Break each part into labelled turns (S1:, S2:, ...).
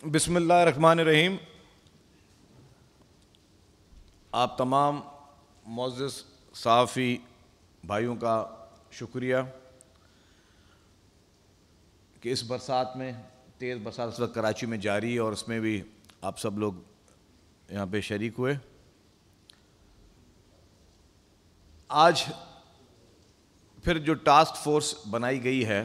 S1: बिस्मिल्लाहिर्रहमानिर्रहीम। आप तमाम मुअज़्ज़िज़ सहाफ़ी भाइयों का शुक्रिया कि इस बरसात में, तेज़ बरसात इस वक्त कराची में जारी है और उसमें भी आप सब लोग यहाँ पे शरीक हुए। आज फिर जो टास्क फोर्स बनाई गई है,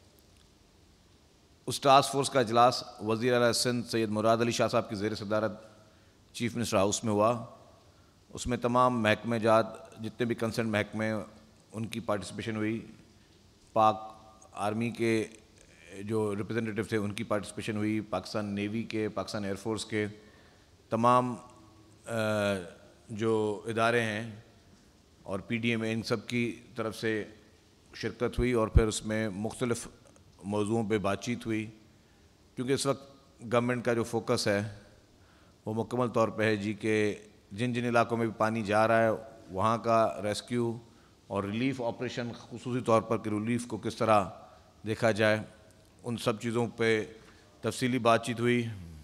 S1: उस टास्क फोर्स का इजलास वज़ीर आला सिंध सैयद मुराद अली शाह साहब की ज़ेर सदारत चीफ मिनिस्टर हाउस में हुआ। उसमें तमाम महकमे जात जितने भी कंसर्न महकमे उनकी पार्टिसिपेशन हुई। पाक आर्मी के जो रिप्रेजेंटेटिव थे उनकी पार्टिसिपेशन हुई, पाकिस्तान नेवी के, पाकिस्तान एयरफोर्स के तमाम जो इदारे हैं और PDMA, इन सब की तरफ से शिरकत हुई और फिर उसमें मुख्तलिफ़ मौज़ूओं पे बातचीत हुई। क्योंकि इस वक्त गवर्नमेंट का जो फोकस है वो मुकम्मल तौर पे है जी कि जिन जिन इलाकों में भी पानी जा रहा है वहाँ का रेस्क्यू और रिलीफ़ ऑपरेशन, ख़ुसूसी तौर पर कि रिलीफ़ को किस तरह देखा जाए, उन सब चीज़ों पे तफसीली बातचीत हुई।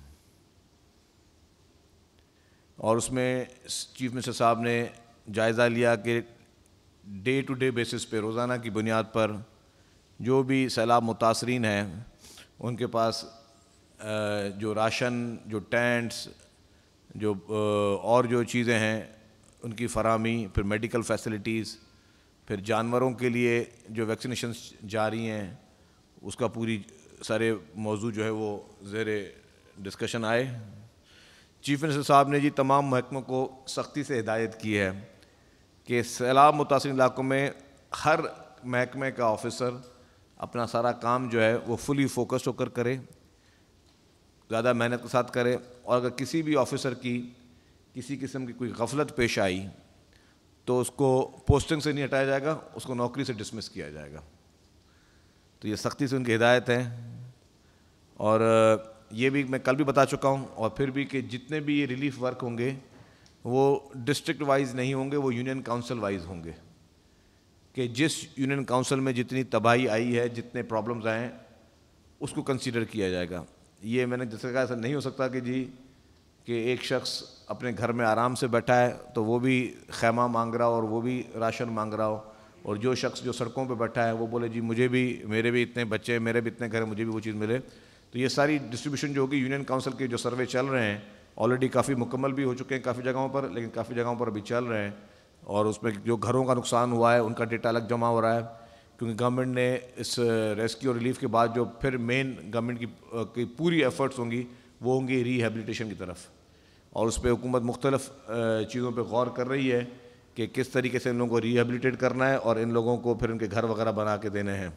S1: और उसमें चीफ मिनिस्टर साहब ने जायज़ा लिया कि डे टू डे बेसिस पे, रोज़ाना की बुनियाद पर जो भी सैलाब मुतासरीन हैं उनके पास जो राशन, जो टेंट्स, जो और जो चीज़ें हैं उनकी फराहमी, फिर मेडिकल फैसिलिटीज़, फिर जानवरों के लिए जो वैक्सीनेशन जारी हैं उसका पूरी सारे मौजू जो है वो ज़ेरे डिस्कशन आए। चीफ मिनिस्टर साहब ने जी तमाम महकमों को सख्ती से हिदायत की है कि सैलाब मुतासरीन इलाकों में हर महकमे का ऑफिसर अपना सारा काम जो है वो फुली फोकस्ड होकर करे, ज़्यादा मेहनत के साथ करे। और अगर किसी भी ऑफिसर की किसी किस्म की कोई गफलत पेश आई तो उसको पोस्टिंग से नहीं हटाया जाएगा, उसको नौकरी से डिसमिस किया जाएगा। तो ये सख्ती से उनकी हिदायत है। और ये भी मैं कल भी बता चुका हूँ और फिर भी कि जितने भी ये रिलीफ वर्क होंगे वो डिस्ट्रिक्ट वाइज नहीं होंगे, वो यूनियन काउंसिल वाइज होंगे कि जिस यूनियन काउंसिल में जितनी तबाही आई है, जितने प्रॉब्लम्स आए हैं उसको कंसीडर किया जाएगा। ये मैंने जैसे कहा, ऐसा नहीं हो सकता कि जी कि एक शख्स अपने घर में आराम से बैठा है तो वो भी खैमा मांग रहा हो और वो भी राशन मांग रहा हो, और जो शख्स जो सड़कों पे बैठा है वो बोले जी मुझे भी, मेरे भी इतने बच्चे, मेरे भी इतने घर हैं, मुझे भी वो चीज़ मिले। तो ये सारी डिस्ट्रीब्यूशन जो होगी, यूनियन काउंसिल के जो सर्वे चल रहे हैं ऑलरेडी काफ़ी मुकम्मल भी हो चुके हैं काफ़ी जगहों पर, लेकिन काफ़ी जगहों पर अभी चल रहे हैं। और उसमें जो घरों का नुकसान हुआ है उनका डेटा अलग जमा हो रहा है, क्योंकि गवर्नमेंट ने इस रेस्क्यू और रिलीफ के बाद जो फिर मेन गवर्नमेंट की पूरी एफर्ट्स होंगी वो होंगी रिहेबिलिटेशन की तरफ। और उस पर हुकूमत मुख्तलिफ़ चीज़ों पे गौर कर रही है कि किस तरीके से इन लोगों को रिहेबिलिटेट करना है और इन लोगों को फिर उनके घर वगैरह बना के देने हैं।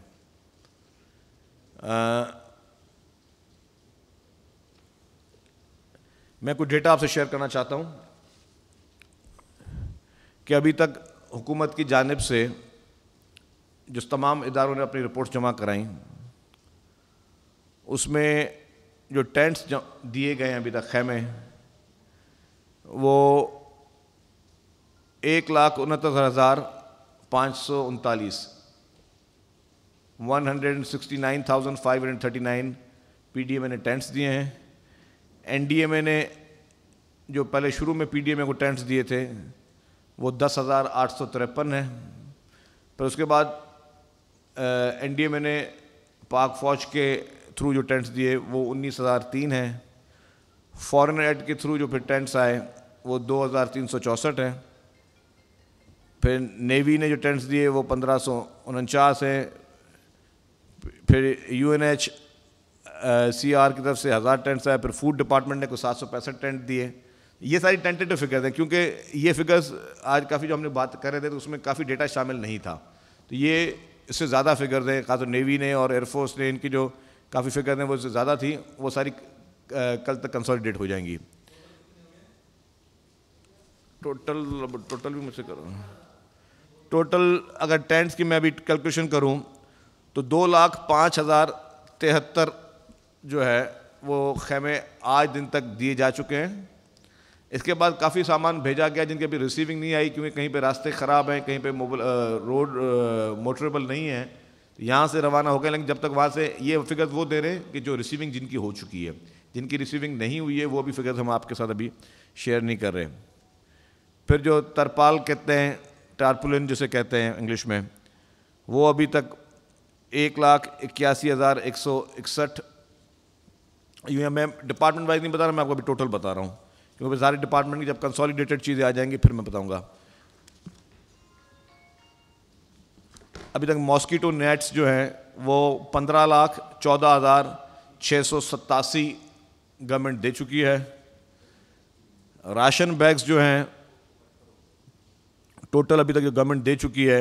S1: मैं कुछ डेटा आपसे शेयर करना चाहता हूँ कि अभी तक हुकूमत की जानिब से जो तमाम इदारों ने अपनी रिपोर्ट्स जमा कराई उसमें जो टेंट्स दिए गए हैं अभी तक, खैमे, वो 1,69,539 169,539 PDMA ने टेंट्स दिए हैं। NDMA ने जो पहले शुरू में PDMA को टेंट्स दिए थे वो 10,853 है। पर उसके बाद NDMA ने पाक फ़ौज के थ्रू जो टेंट्स दिए वो 19,003 हैं। फॉरेन एड के थ्रू जो फिर टेंट्स आए वो 2,364 हैं। फिर नेवी ने जो टेंट्स दिए वो 1,549 हैं। फिर UNHCR की तरफ से 1,000 टेंट्स आए। फिर फूड डिपार्टमेंट ने कुछ 765 टेंट दिए। ये सारी टेंटेटिव फिगर्स हैं, क्योंकि ये फिगर्स आज काफ़ी जो हमने बात कर रहे थे तो उसमें काफ़ी डेटा शामिल नहीं था। तो ये इससे ज़्यादा फिगर्स हैं, खासतौर नेवी ने और एयरफोर्स ने इनकी जो काफ़ी फिगर्स हैं वो इससे ज़्यादा थी, वो सारी कल तक कंसोलिडेट हो जाएंगी। टोटल भी मुझसे करो। टोटल अगर टेंट्स की मैं अभी कैलकुलेशन करूं तो 2,05,073 जो है वो खैमे आज दिन तक दिए जा चुके हैं। इसके बाद काफ़ी सामान भेजा गया जिनकी अभी रिसीविंग नहीं आई, क्योंकि कहीं पे रास्ते ख़राब हैं, कहीं पे रोड मोटरेबल नहीं है, यहाँ से रवाना हो गए। लेकिन जब तक वहाँ से ये फिगर्स वो दे रहे हैं कि जो रिसीविंग जिनकी हो चुकी है, जिनकी रिसीविंग नहीं हुई है वो भी फिगर्स हम आपके साथ अभी शेयर नहीं कर रहे। फिर जो तरपाल कहते हैं, टारपुलिन जिसे कहते हैं इंग्लिश में, वो अभी तक 1,81,161, यूँ मैं डिपार्टमेंट वाइज नहीं बता रहा, मैं आपको अभी टोटल बता रहा हूँ, क्योंकि सारे डिपार्टमेंट की जब कंसोलिडेटेड चीज़ें आ जाएंगी फिर मैं बताऊँगा। अभी तक मॉस्कीटो नेट्स जो हैं वो 15,14,687 गवर्नमेंट दे चुकी है। राशन बैग्स जो हैं टोटल अभी तक जो गवर्नमेंट दे चुकी है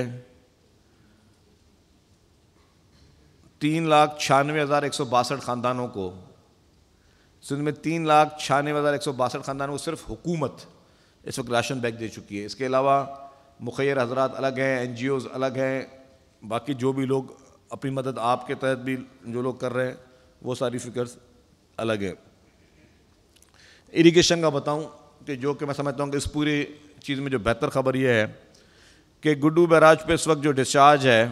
S1: 3,96,162 ख़ानदानों को। सिंध में 3,96,162 ख़ानदानों को सिर्फ हुकूमत इस वक्त राशन बैग दे चुकी है। इसके अलावा मुखैर हजरात अलग हैं, NGOs अलग हैं, बाकी जो भी लोग अपनी मदद आपके तहत भी जो लोग कर रहे हैं वो सारी फिगर्स अलग है। इरिगेशन का बताऊं कि जो कि मैं समझता हूं कि इस पूरी चीज़ में जो बेहतर खबर ये है कि गुड्डू बैराज पे इस वक्त जो डिस्चार्ज है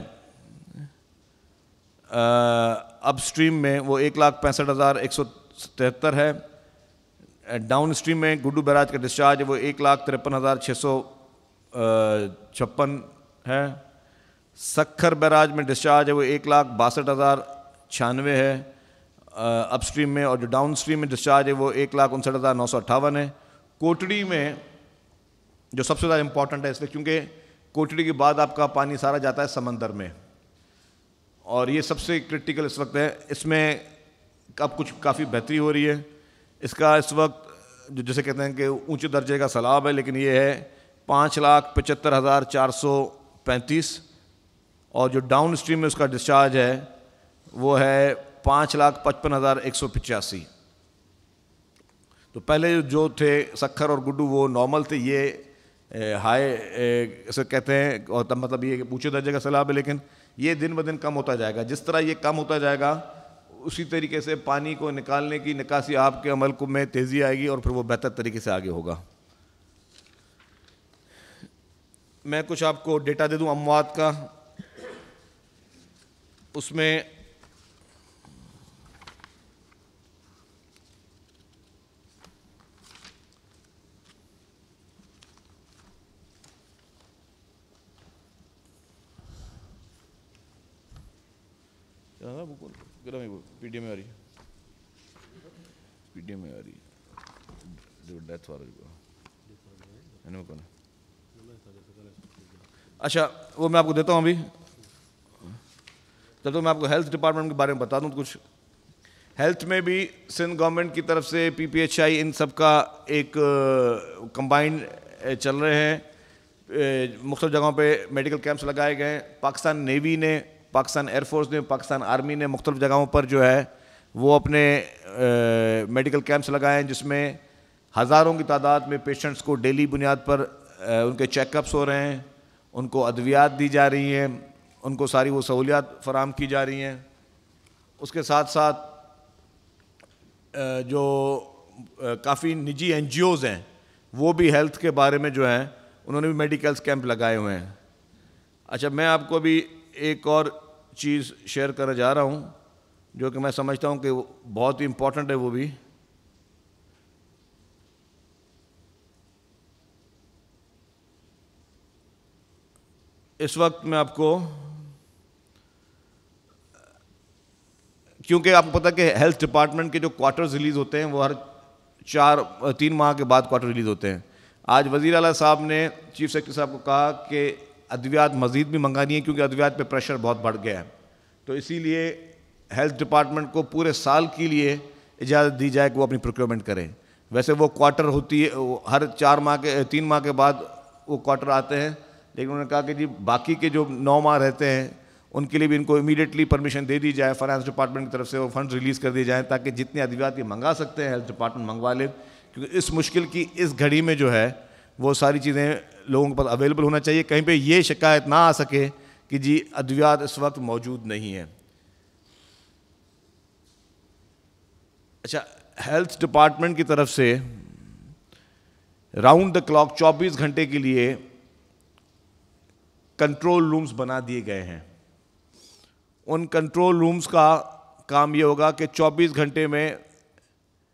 S1: अप स्ट्रीम में वो 1,65,173 है। डाउन स्ट्रीम में गुड्डू बैराज का डिस्चार्ज है वो 1,53,656 है। सक्खर बैराज में डिस्चार्ज है वो 1,62,096 है अप स्ट्रीम में, और जो डाउन स्ट्रीम में डिस्चार्ज है वो 1,59,958 है। कोटड़ी में जो सबसे ज़्यादा इम्पॉर्टेंट है इसलिए क्योंकि कोटड़ी के बाद आपका पानी सारा जाता है समंदर में, और ये सबसे क्रिटिकल इस वक्त है। इसमें अब कुछ काफ़ी बेहतरी हो रही है। इसका इस वक्त जो जैसे कहते हैं कि ऊंचे दर्जे का सैलाब है, लेकिन ये है 5,75,435, और जो डाउन स्ट्रीम में उसका डिस्चार्ज है वो है 5,55,185। तो पहले जो थे सक्खर और गुड्डू वो नॉर्मल थे, ये हाई इसे कहते हैं, और तब मतलब ये ऊंचे दर्जे का सैलाब है, लेकिन ये दिन ब दिन कम होता जाएगा। जिस तरह ये कम होता जाएगा उसी तरीके से पानी को निकालने की निकासी आपके अमल को में तेज़ी आएगी और फिर वो बेहतर तरीके से आगे होगा। मैं कुछ आपको डेटा दे दूं अमवात का। उसमें पीडीएम में आ रही है, पीडीएम में आ रही है जो डेथ वाला कौन है। अच्छा वो मैं आपको देता हूँ अभी। तो मैं आपको हेल्थ डिपार्टमेंट के बारे में बता दूँ कुछ। हेल्थ में भी सिंध गवर्नमेंट की तरफ से PPHI इन सब का एक कंबाइंड चल रहे हैं। मुख्तलिफ जगहों पे मेडिकल कैंप्स लगाए गए हैं। पाकिस्तान नेवी ने, पाकिस्तान एयरफोर्स ने, पाकिस्तान आर्मी ने मुख्तलिफ जगहों पर जो है वो अपने मेडिकल कैंप्स लगाए हैं, जिसमें हज़ारों की तादाद में पेशेंट्स को डेली बुनियाद पर उनके चेकअप्स हो रहे हैं, उनको अद्वियात दी जा रही हैं, उनको सारी वो सहूलियात फराम की जा रही हैं। उसके साथ साथ जो काफ़ी निजी NGOs हैं वो भी हेल्थ के बारे में जो हैं उन्होंने भी मेडिकल्स कैंप लगाए हुए हैं। अच्छा मैं आपको अभी एक और चीज़ शेयर करने जा रहा हूँ जो कि मैं समझता हूँ कि बहुत ही इम्पोर्टेंट है। वो भी इस वक्त मैं आपको, क्योंकि आपको पता है कि हेल्थ डिपार्टमेंट के जो क्वार्टर्स रिलीज़ होते हैं वो हर 3 माह के बाद क्वार्टर रिलीज़ होते हैं। आज वज़ीर आला साहब ने चीफ सेक्रेटरी साहब को कहा कि अद्वियात मज़ीद भी मंगानी है क्योंकि अद्वियात पे प्रेशर बहुत बढ़ गया है। तो इसीलिए हेल्थ डिपार्टमेंट को पूरे साल के लिए इजाज़त दी जाए कि वो अपनी प्रोक्योरमेंट करें। वैसे वो क्वार्टर होती है हर 3 माह के बाद वो क्वार्टर आते हैं, लेकिन उन्होंने कहा कि जी बाकी के जो 9 माह रहते हैं उनके लिए भी इनको इमीडिएटली परमिशन दे दी जाए, फाइनेंस डिपार्टमेंट की तरफ से वो फंड रिलीज़ कर दिए जाएँ ताकि जितने अद्वियात ये मंगा सकते हैं हेल्थ डिपार्टमेंट मंगवा ले, क्योंकि इस मुश्किल की इस घड़ी में जो है वो सारी चीज़ें लोगों के पास अवेलेबल होना चाहिए। कहीं पे ये शिकायत ना आ सके कि जी अद्वियात इस वक्त मौजूद नहीं है। अच्छा हेल्थ डिपार्टमेंट की तरफ से राउंड द क्लॉक 24 घंटे के लिए कंट्रोल रूम्स बना दिए गए हैं। उन कंट्रोल रूम्स का काम ये होगा कि 24 घंटे में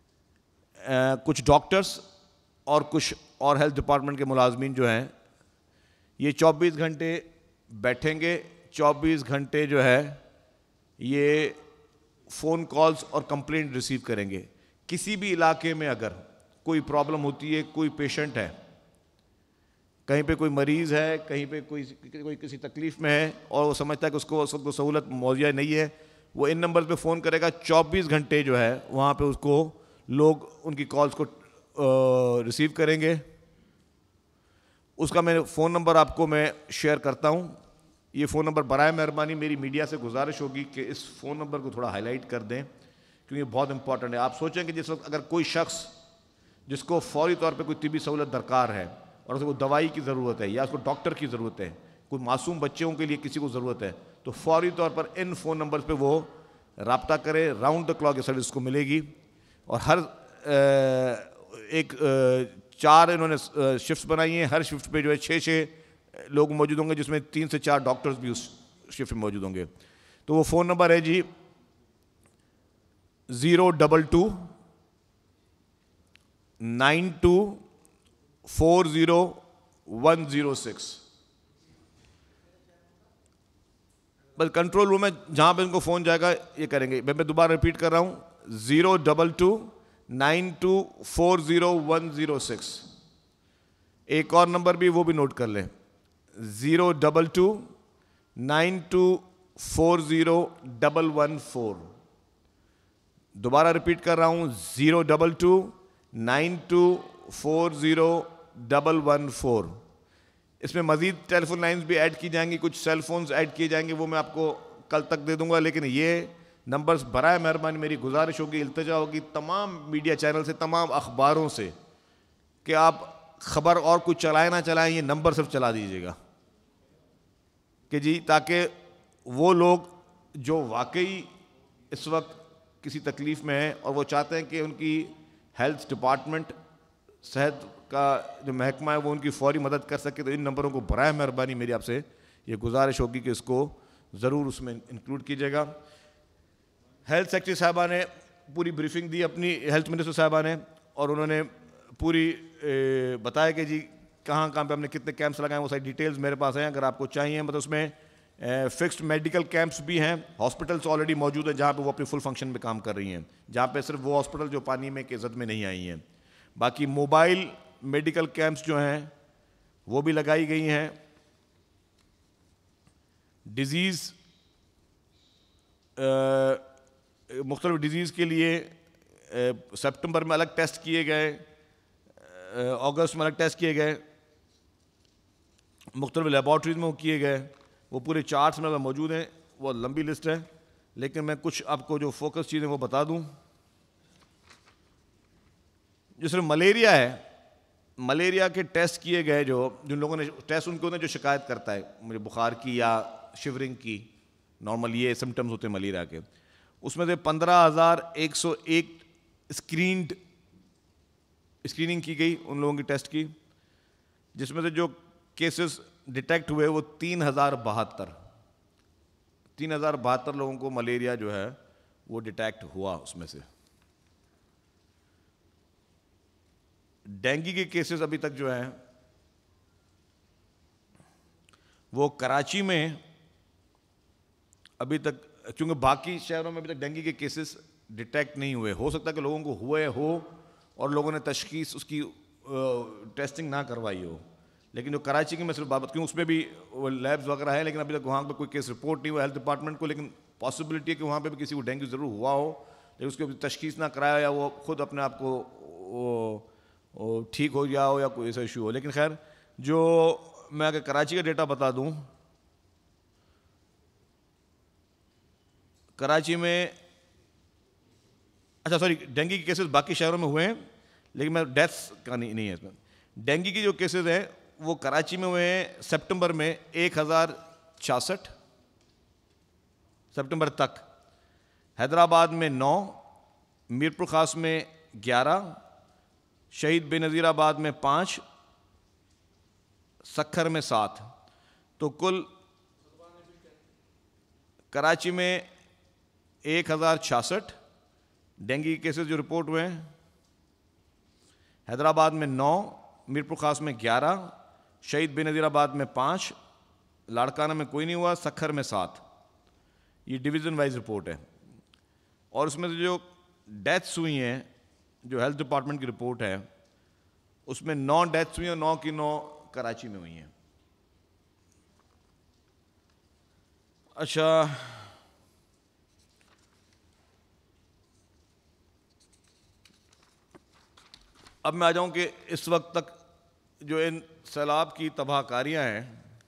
S1: कुछ डॉक्टर्स और कुछ और हेल्थ डिपार्टमेंट के मुलाजमीन जो हैं ये 24 घंटे बैठेंगे, 24 घंटे जो है ये फ़ोन कॉल्स और कंप्लेंट रिसीव करेंगे। किसी भी इलाके में अगर कोई प्रॉब्लम होती है, कोई पेशेंट है, कहीं पे कोई मरीज़ है, कहीं पे कोई किसी तकलीफ़ में है और वो समझता है कि उसको उस वक्त सहूलत मुहैया नहीं है, वो इन नंबर पे फ़ोन करेगा। 24 घंटे जो है वहाँ पे उसको लोग उनकी कॉल्स को रिसीव करेंगे। उसका मैं फ़ोन नंबर आपको मैं शेयर करता हूँ। ये फ़ोन नंबर बराए मेहरबानी मेरी मीडिया से गुजारिश होगी कि इस फ़ोन नंबर को थोड़ा हाईलाइट कर दें, क्योंकि बहुत इंपॉर्टेंट है। आप सोचें कि जिस वक्त अगर कोई शख्स जिसको फौरी तौर पे कोई तिबी सहूलत दरकार है और उसको दवाई की ज़रूरत है या उसको डॉक्टर की ज़रूरत है, कोई मासूम बच्चों के लिए किसी को ज़रूरत है, तो फौरी तौर पर इन फ़ोन नंबर पे वो रब्ता करे। राउंड द क्लॉक ये सर्विस को मिलेगी। और हर 4 इन्होंने शिफ्ट्स बनाई हैं। हर शिफ्ट पे जो है 6 लोग मौजूद होंगे, जिसमें 3 से 4 डॉक्टर्स भी उस शिफ्ट में मौजूद होंगे। तो वो फ़ोन नंबर है जी 022 92 40106। बस कंट्रोल रूम है, जहां पे उनको फ़ोन जाएगा ये करेंगे। मैं दोबारा रिपीट कर रहा हूं 022 92 40106। एक और नंबर भी, वो भी नोट कर लें 022 92 40114। दोबारा रिपीट कर रहा हूं 022 92 40114। इसमें मज़ीद टेलीफोन लाइंस भी ऐड की जाएंगी, कुछ सेल फोन्स ऐड किए जाएंगे, वो मैं आपको कल तक दे दूंगा। लेकिन ये नंबर्स बराए मेहरबानी मेरी गुजारिश होगी, इल्तिजा होगी तमाम मीडिया चैनल से, तमाम अखबारों से कि आप खबर और कुछ चलाएं ना चलाएं, ये नंबर सिर्फ चला दीजिएगा कि जी, ताकि वो लोग जो वाकई इस वक्त किसी तकलीफ़ में हैं और वो चाहते हैं कि उनकी हेल्थ डिपार्टमेंट, सेहत का जो महकमा है वो उनकी फौरी मदद कर सके, तो इन नंबरों को बराए मेहरबानी मेरी आपसे ये गुजारिश होगी कि इसको ज़रूर उसमें इंक्लूड कीजिएगा। हेल्थ सेक्रेटरी साहबा ने पूरी ब्रीफिंग दी अपनी, हेल्थ मिनिस्टर साहबा ने, और उन्होंने पूरी बताया कि जी कहाँ कहाँ पे हमने कितने कैंप्स लगाए, वो सारी डिटेल्स मेरे पास हैं अगर आपको चाहिए। मतलब उसमें फिक्स्ड मेडिकल कैंप्स भी हैं, हॉस्पिटल्स ऑलरेडी मौजूद हैं जहाँ पे वो अपनी फुल फंक्शन में काम कर रही हैं, जहाँ पे सिर्फ वो हॉस्पिटल जो पानी में के ज़द में नहीं आई हैं। बाकी मोबाइल मेडिकल कैंप्स जो हैं वो भी लगाई गई हैं। डिज़ीज़ मुख्तलिफ डिज़ीज़ के लिए सितंबर में अलग टेस्ट किए गए, अगस्त में अलग टेस्ट किए गए, मुख्तलिफ लेबॉर्ट्रीज़ में वो किए गए। वो पूरे चार्ट्स में मौजूद हैं, वो लंबी लिस्ट है, लेकिन मैं कुछ आपको जो फोकस चीज़ें वो बता दूं। जिसमें मलेरिया है, मलेरिया के टेस्ट किए गए, जिन लोगों ने टेस्ट उनको ने जो शिकायत करता है मुझे बुखार की या शिवरिंग की, नॉर्मल ये सिम्टम्स होते हैं मलेरिया के, उसमें से 15,101 स्क्रीनिंग की गई उन लोगों की टेस्ट की, जिसमें से जो केसेस डिटेक्ट हुए वो 3,072 लोगों को मलेरिया जो है वो डिटेक्ट हुआ। उसमें से डेंगू के केसेस अभी तक जो हैं वो कराची में अभी तक, क्योंकि बाकी शहरों में अभी तक डेंगू के केसेस डिटेक्ट नहीं हुए, हो सकता है कि लोगों को हुए हो और लोगों ने तशखीस उसकी टेस्टिंग ना करवाई हो। लेकिन जो कराची की मैं सिर्फ बात, क्यों उसमें भी लैब्स वगैरह है, लेकिन अभी तक वहाँ पर कोई केस रिपोर्ट नहीं हुआ हेल्थ डिपार्टमेंट को। लेकिन पॉसिबिलिटी है कि वहाँ पे भी किसी को डेंगू ज़रूर हुआ हो, लेकिन उसकी तशखीस ना कराया या वो खुद अपने आप को ठीक हो गया हो या कोई ऐसा इशू हो। लेकिन खैर, जो मैं अगर कराची का डेटा बता दूँ, कराची में, अच्छा सॉरी, डेंगू के केसेस बाकी शहरों में हुए हैं, लेकिन मैं डेथ्स का नहीं है इसमें। डेंगू की जो केसेस हैं वो कराची में हुए हैं सितंबर में 1066 सितंबर तक, हैदराबाद में 9, मीरपुर खास में 11, शहीद बेनज़ीराबाद में 5, सक्खर में 7। तो कुल कराची में 1066 डेंगू केसेस जो रिपोर्ट हुए हैं, हैदराबाद में 9, मीरपुर खास में 11, शहीद बेनज़ीराबाद में 5, लाड़काना में कोई नहीं हुआ, सखर में 7। ये डिवीज़न वाइज रिपोर्ट है। और उसमें से जो डेथ्स हुई हैं, जो हेल्थ डिपार्टमेंट की रिपोर्ट है, उसमें 9 डेथ्स हुई हैं और 9 की 9 कराची में हुई हैं। अच्छा, अब मैं आ जाऊं कि इस वक्त तक जो इन सैलाब की तबाहकारियां हैं,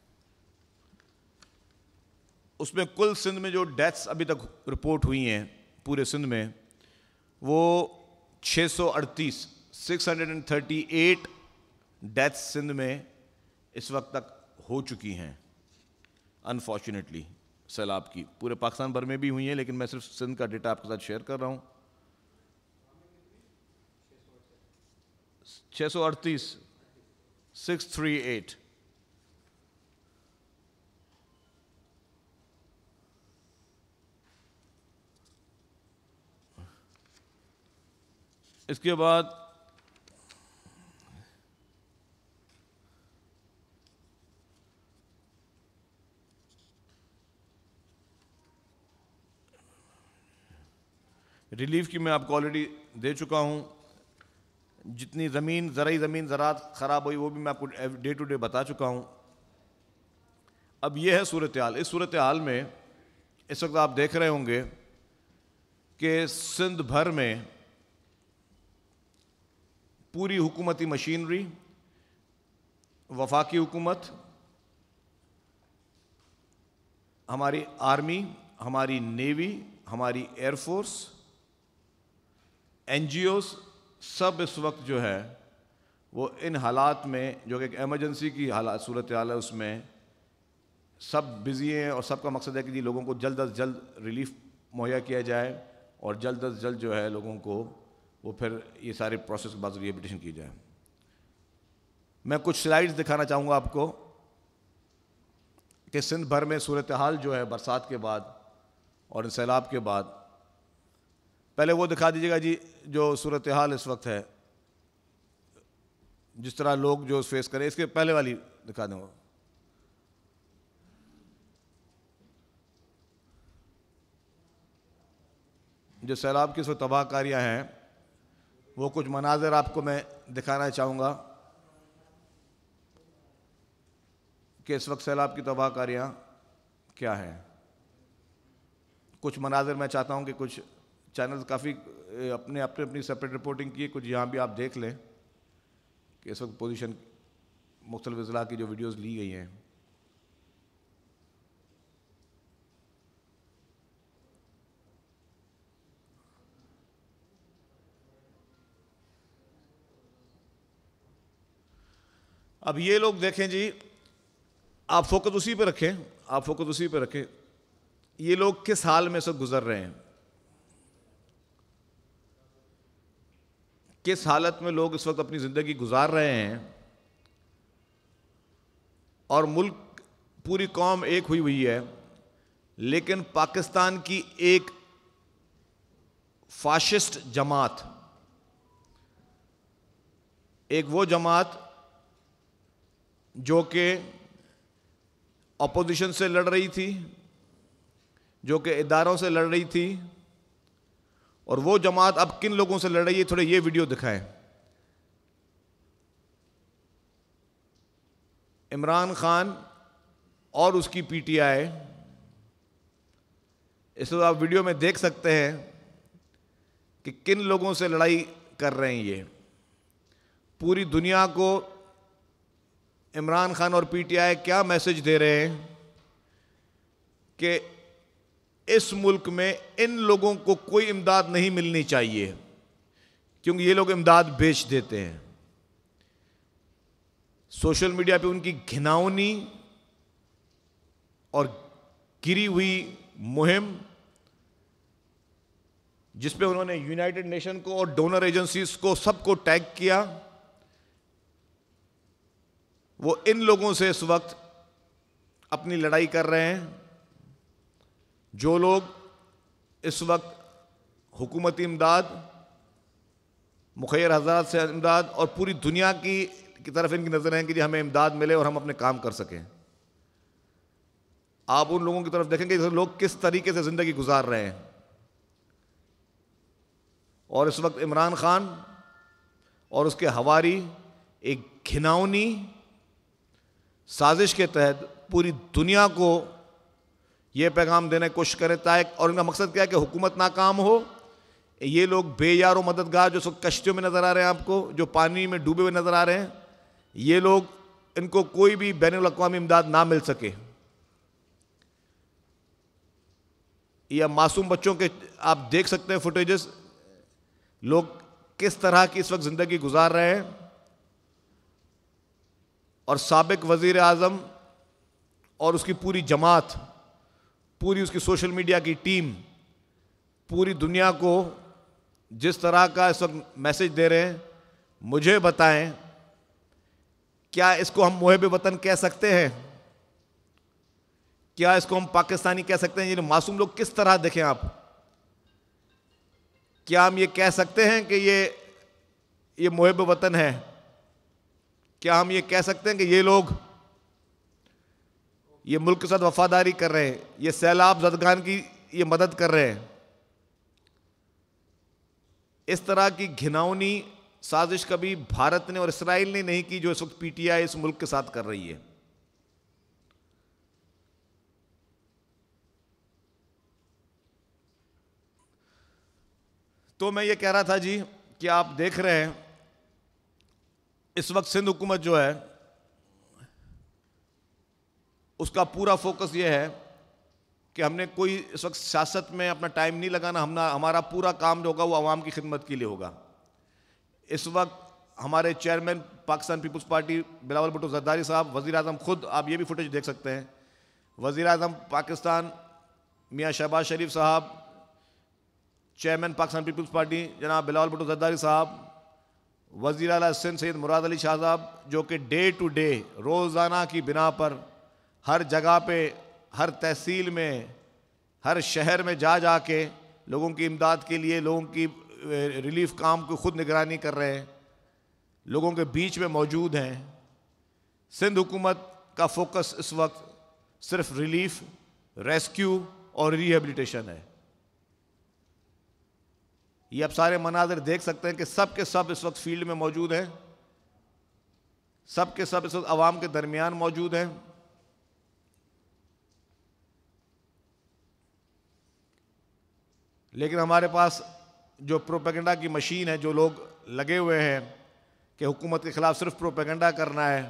S1: उसमें कुल सिंध में जो डेथ्स अभी तक रिपोर्ट हुई हैं पूरे सिंध में, वो 638 डेथ्स सिंध में इस वक्त तक हो चुकी हैं अनफॉर्चुनेटली सैलाब की। पूरे पाकिस्तान भर में भी हुई हैं, लेकिन मैं सिर्फ सिंध का डेटा आपके साथ शेयर कर रहा हूँ। 638 इसके बाद रिलीफ की मैं आपको ऑलरेडी दे चुका हूँ। जितनी ज़राई ज़मीन ज़रात ख़राब हुई वो भी मैं आपको डे टू डे बता चुका हूँ। अब ये है सूरत हाल। इस सूरत हाल में इस वक्त आप देख रहे होंगे कि सिंध भर में पूरी हुकूमती मशीनरी, वफाकी हुकूमत, हमारी आर्मी, हमारी नेवी, हमारी एयरफोर्स, NGOs, सब इस वक्त जो है वो इन हालात में, जो कि एक एमरजेंसी की हालात सूरत हाल है, उसमें सब बिज़ी हैं और सबका मकसद है कि जी लोगों को जल्द अज जल्द रिलीफ मुहैया किया जाए और जल्द अज जल्द जो है लोगों को वो फिर ये सारे प्रोसेस के बाद रिहेबिलिटेशन की जाए। मैं कुछ स्लाइड्स दिखाना चाहूँगा आपको कि सिंध भर में सूरत हाल जो है बरसात के बाद और सैलाब के बाद। पहले वो दिखा दीजिएगा जी जो सूरत हाल इस वक्त है, जिस तरह लोग जो फेस करें। इसके पहले वाली दिखा दूँगा। जो सैलाब की इस वक्त तबाहकारियाँ हैं वो कुछ मनाज़र आपको मैं दिखाना चाहूँगा कि इस वक्त सैलाब की तबाहकारियाँ क्या हैं। कुछ मनाज़र मैं चाहता हूँ कि कुछ चैनल्स काफ़ी अपनी सेपरेट रिपोर्टिंग की है, कुछ यहाँ भी आप देख लें कि इस वक्त पोजीशन मुख्तलिफ अज़ला की जो वीडियोस ली गई हैं। अब ये लोग देखें जी, आप फोकस उसी पे रखें, ये लोग किस हाल में से गुजर रहे हैं, किस हालत में लोग इस वक्त अपनी ज़िंदगी गुजार रहे हैं। और मुल्क, पूरी कौम एक हुई है, लेकिन पाकिस्तान की एक फाशिस्ट जमात, एक वो जमात जो कि अपोजिशन से लड़ रही थी, जो कि इदारों से लड़ रही थी, और वो जमात अब किन लोगों से लड़ रही है, थोड़े ये वीडियो दिखाएं। इमरान खान और उसकी PTI, इसको आप वीडियो में देख सकते हैं कि किन लोगों से लड़ाई कर रहे हैं। ये पूरी दुनिया को इमरान खान और PTI क्या मैसेज दे रहे हैं कि इस मुल्क में इन लोगों को कोई इमदाद नहीं मिलनी चाहिए, क्योंकि ये लोग इमदाद बेच देते हैं। सोशल मीडिया पे उनकी घिनौनी और गिरी हुई मुहिम, जिसपे उन्होंने यूनाइटेड नेशन को और डोनर एजेंसीज को सबको टैग किया, वो इन लोगों से इस वक्त अपनी लड़ाई कर रहे हैं। जो लोग इस वक्त हुकूमती इमदाद मुखैर हज़रात से इमदाद, और पूरी दुनिया की तरफ इनकी नज़र है कि जी हमें इमदाद मिले और हम अपने काम कर सकें। आप उन लोगों की तरफ देखेंगे लोग किस तरीके से ज़िंदगी गुजार रहे हैं। और इस वक्त इमरान खान और उसके हवारी एक घिनौनी साजिश के तहत पूरी दुनिया को यह पैगाम देने की कोशिश करे ताकि, और इनका मकसद क्या है कि हुकूमत नाकाम हो। ये लोग बेयारो मददगार जो सब कश्तियों में नज़र आ रहे हैं आपको, जो पानी में डूबे हुए नज़र आ रहे हैं, ये लोग, इनको कोई भी बैनुल अक़वामी इमदाद ना मिल सके। या मासूम बच्चों के आप देख सकते हैं फुटेजेस, लोग किस तरह की इस वक्त ज़िंदगी गुजार रहे हैं। और साबिक वज़ीर आज़म और उसकी पूरी जमात, पूरी उसकी सोशल मीडिया की टीम पूरी दुनिया को जिस तरह का इस वक्त मैसेज दे रहे हैं, मुझे बताएं क्या इसको हम मुहिब वतन कह सकते हैं? क्या इसको हम पाकिस्तानी कह सकते हैं? ये मासूम लोग किस तरह देखें आप, क्या हम ये कह सकते हैं कि ये मुहिब वतन है? क्या हम ये कह सकते हैं कि ये लोग ये मुल्क के साथ वफादारी कर रहे हैं, ये सैलाब ज़दगान की ये मदद कर रहे हैं? इस तरह की घिनौनी साजिश कभी भारत ने और इसराइल ने नहीं की जो इस वक्त पीटीआई इस मुल्क के साथ कर रही है। तो मैं ये कह रहा था जी कि आप देख रहे हैं इस वक्त सिंध हुकूमत जो है उसका पूरा फोकस ये है कि हमने कोई इस वक्त सियासत में अपना टाइम नहीं लगाना, हमारा पूरा काम जो होगा वो आवाम की खिदमत के लिए होगा। इस वक्त हमारे chairman Pakistan peoples party Bilawal Bhutto Zardari साहब, वज़ीर आज़म खुद, आप ये भी फुटेज देख सकते हैं, वज़ीर आज़म पाकिस्तान मियाँ शहबाज शरीफ साहब, चेयरमैन पाकिस्तान पीपल्स पार्टी जनाब बिलावल भुट्टो ज़रदारी साहब, वज़ीर आला सिंध सैयद मुराद अली शाह साहब, जो कि डे टू डे रोज़ाना की बिना पर हर जगह पे, हर तहसील में, हर शहर में जा जा के लोगों की इमदाद के लिए, लोगों की रिलीफ काम को खुद निगरानी कर रहे हैं, लोगों के बीच में मौजूद हैं। सिंध हुकूमत का फोकस इस वक्त सिर्फ रिलीफ, रेस्क्यू और रिहेबिलिटेशन है। ये आप सारे मनाज़िर देख सकते हैं कि सब के सब इस वक्त फील्ड में मौजूद हैं, सब के सब इस वक्त आवाम के दरमियान मौजूद हैं। लेकिन हमारे पास जो प्रोपेगेंडा की मशीन है, जो लोग लगे हुए हैं कि हुकूमत के ख़िलाफ़ सिर्फ प्रोपेगेंडा करना है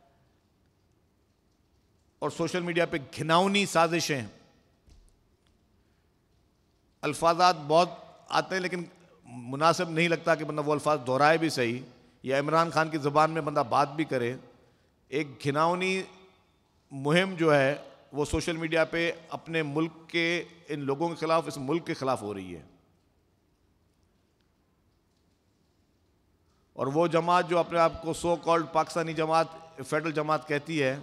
S1: और सोशल मीडिया पे घिनौनी साजिशें, अल्फाजात बहुत आते हैं लेकिन मुनासिब नहीं लगता कि बंदा वो अल्फाज दोहराए भी सही, या इमरान खान की ज़बान में बंदा बात भी करे। एक घिनौनी मुहिम जो है वो सोशल मीडिया पे अपने मुल्क के इन लोगों के ख़िलाफ़, इस मुल्क के ख़िलाफ़ हो रही है। और वो जमात जो अपने आप को सो कॉल्ड पाकिस्तानी जमात, फेडरल जमात कहती है,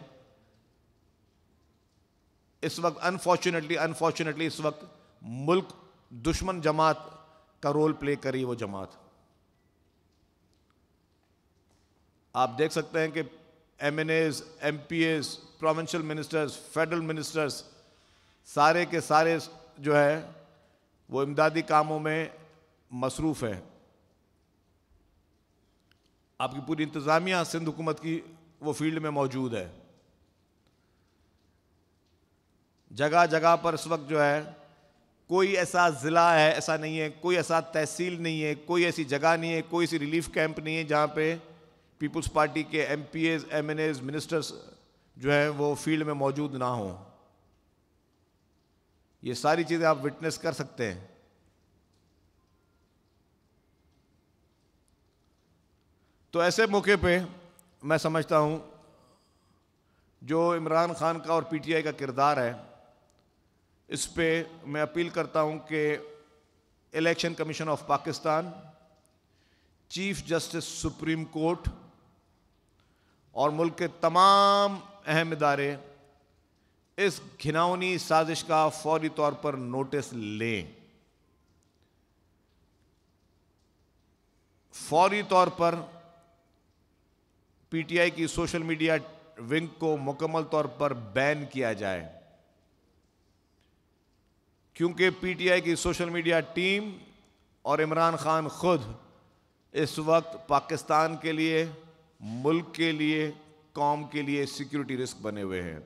S1: इस वक्त अनफॉर्चुनेटली इस वक्त मुल्क दुश्मन जमात का रोल प्ले करी वो जमात। आप देख सकते हैं कि MNAs, MPAs, provincial ministers, federal ministers, सारे के सारे जो है वो इमदादी कामों में मसरूफ़ है। आपकी पूरी इंतज़ामिया सिंध हुकूमत की वो फील्ड में मौजूद है। जगह जगह पर इस वक्त जो है कोई ऐसा ज़िला है, ऐसा नहीं है, कोई ऐसा तहसील नहीं है, कोई ऐसी जगह नहीं है, कोई ऐसी रिलीफ कैंप नहीं है जहाँ पे पीपल्स पार्टी के MPAs, MNAs, मिनिस्टर्स जो है वो फील्ड में मौजूद ना हों। ये सारी चीज़ें आप विटनेस कर सकते हैं। तो ऐसे मौके पे मैं समझता हूँ जो इमरान खान का और PTI का किरदार है, इस पे मैं अपील करता हूँ कि election commission of Pakistan, chief justice supreme court और मुल्क के तमाम अहम इदारे इस घिनौनी साजिश का फौरी तौर पर नोटिस लें। फौरी तौर पर पीटीआई की सोशल मीडिया विंग को मुकम्मल तौर पर बैन किया जाए, क्योंकि पीटीआई की सोशल मीडिया टीम और इमरान खान खुद इस वक्त पाकिस्तान के लिए, मुल्क के लिए, कौम के लिए सिक्योरिटी रिस्क बने हुए हैं।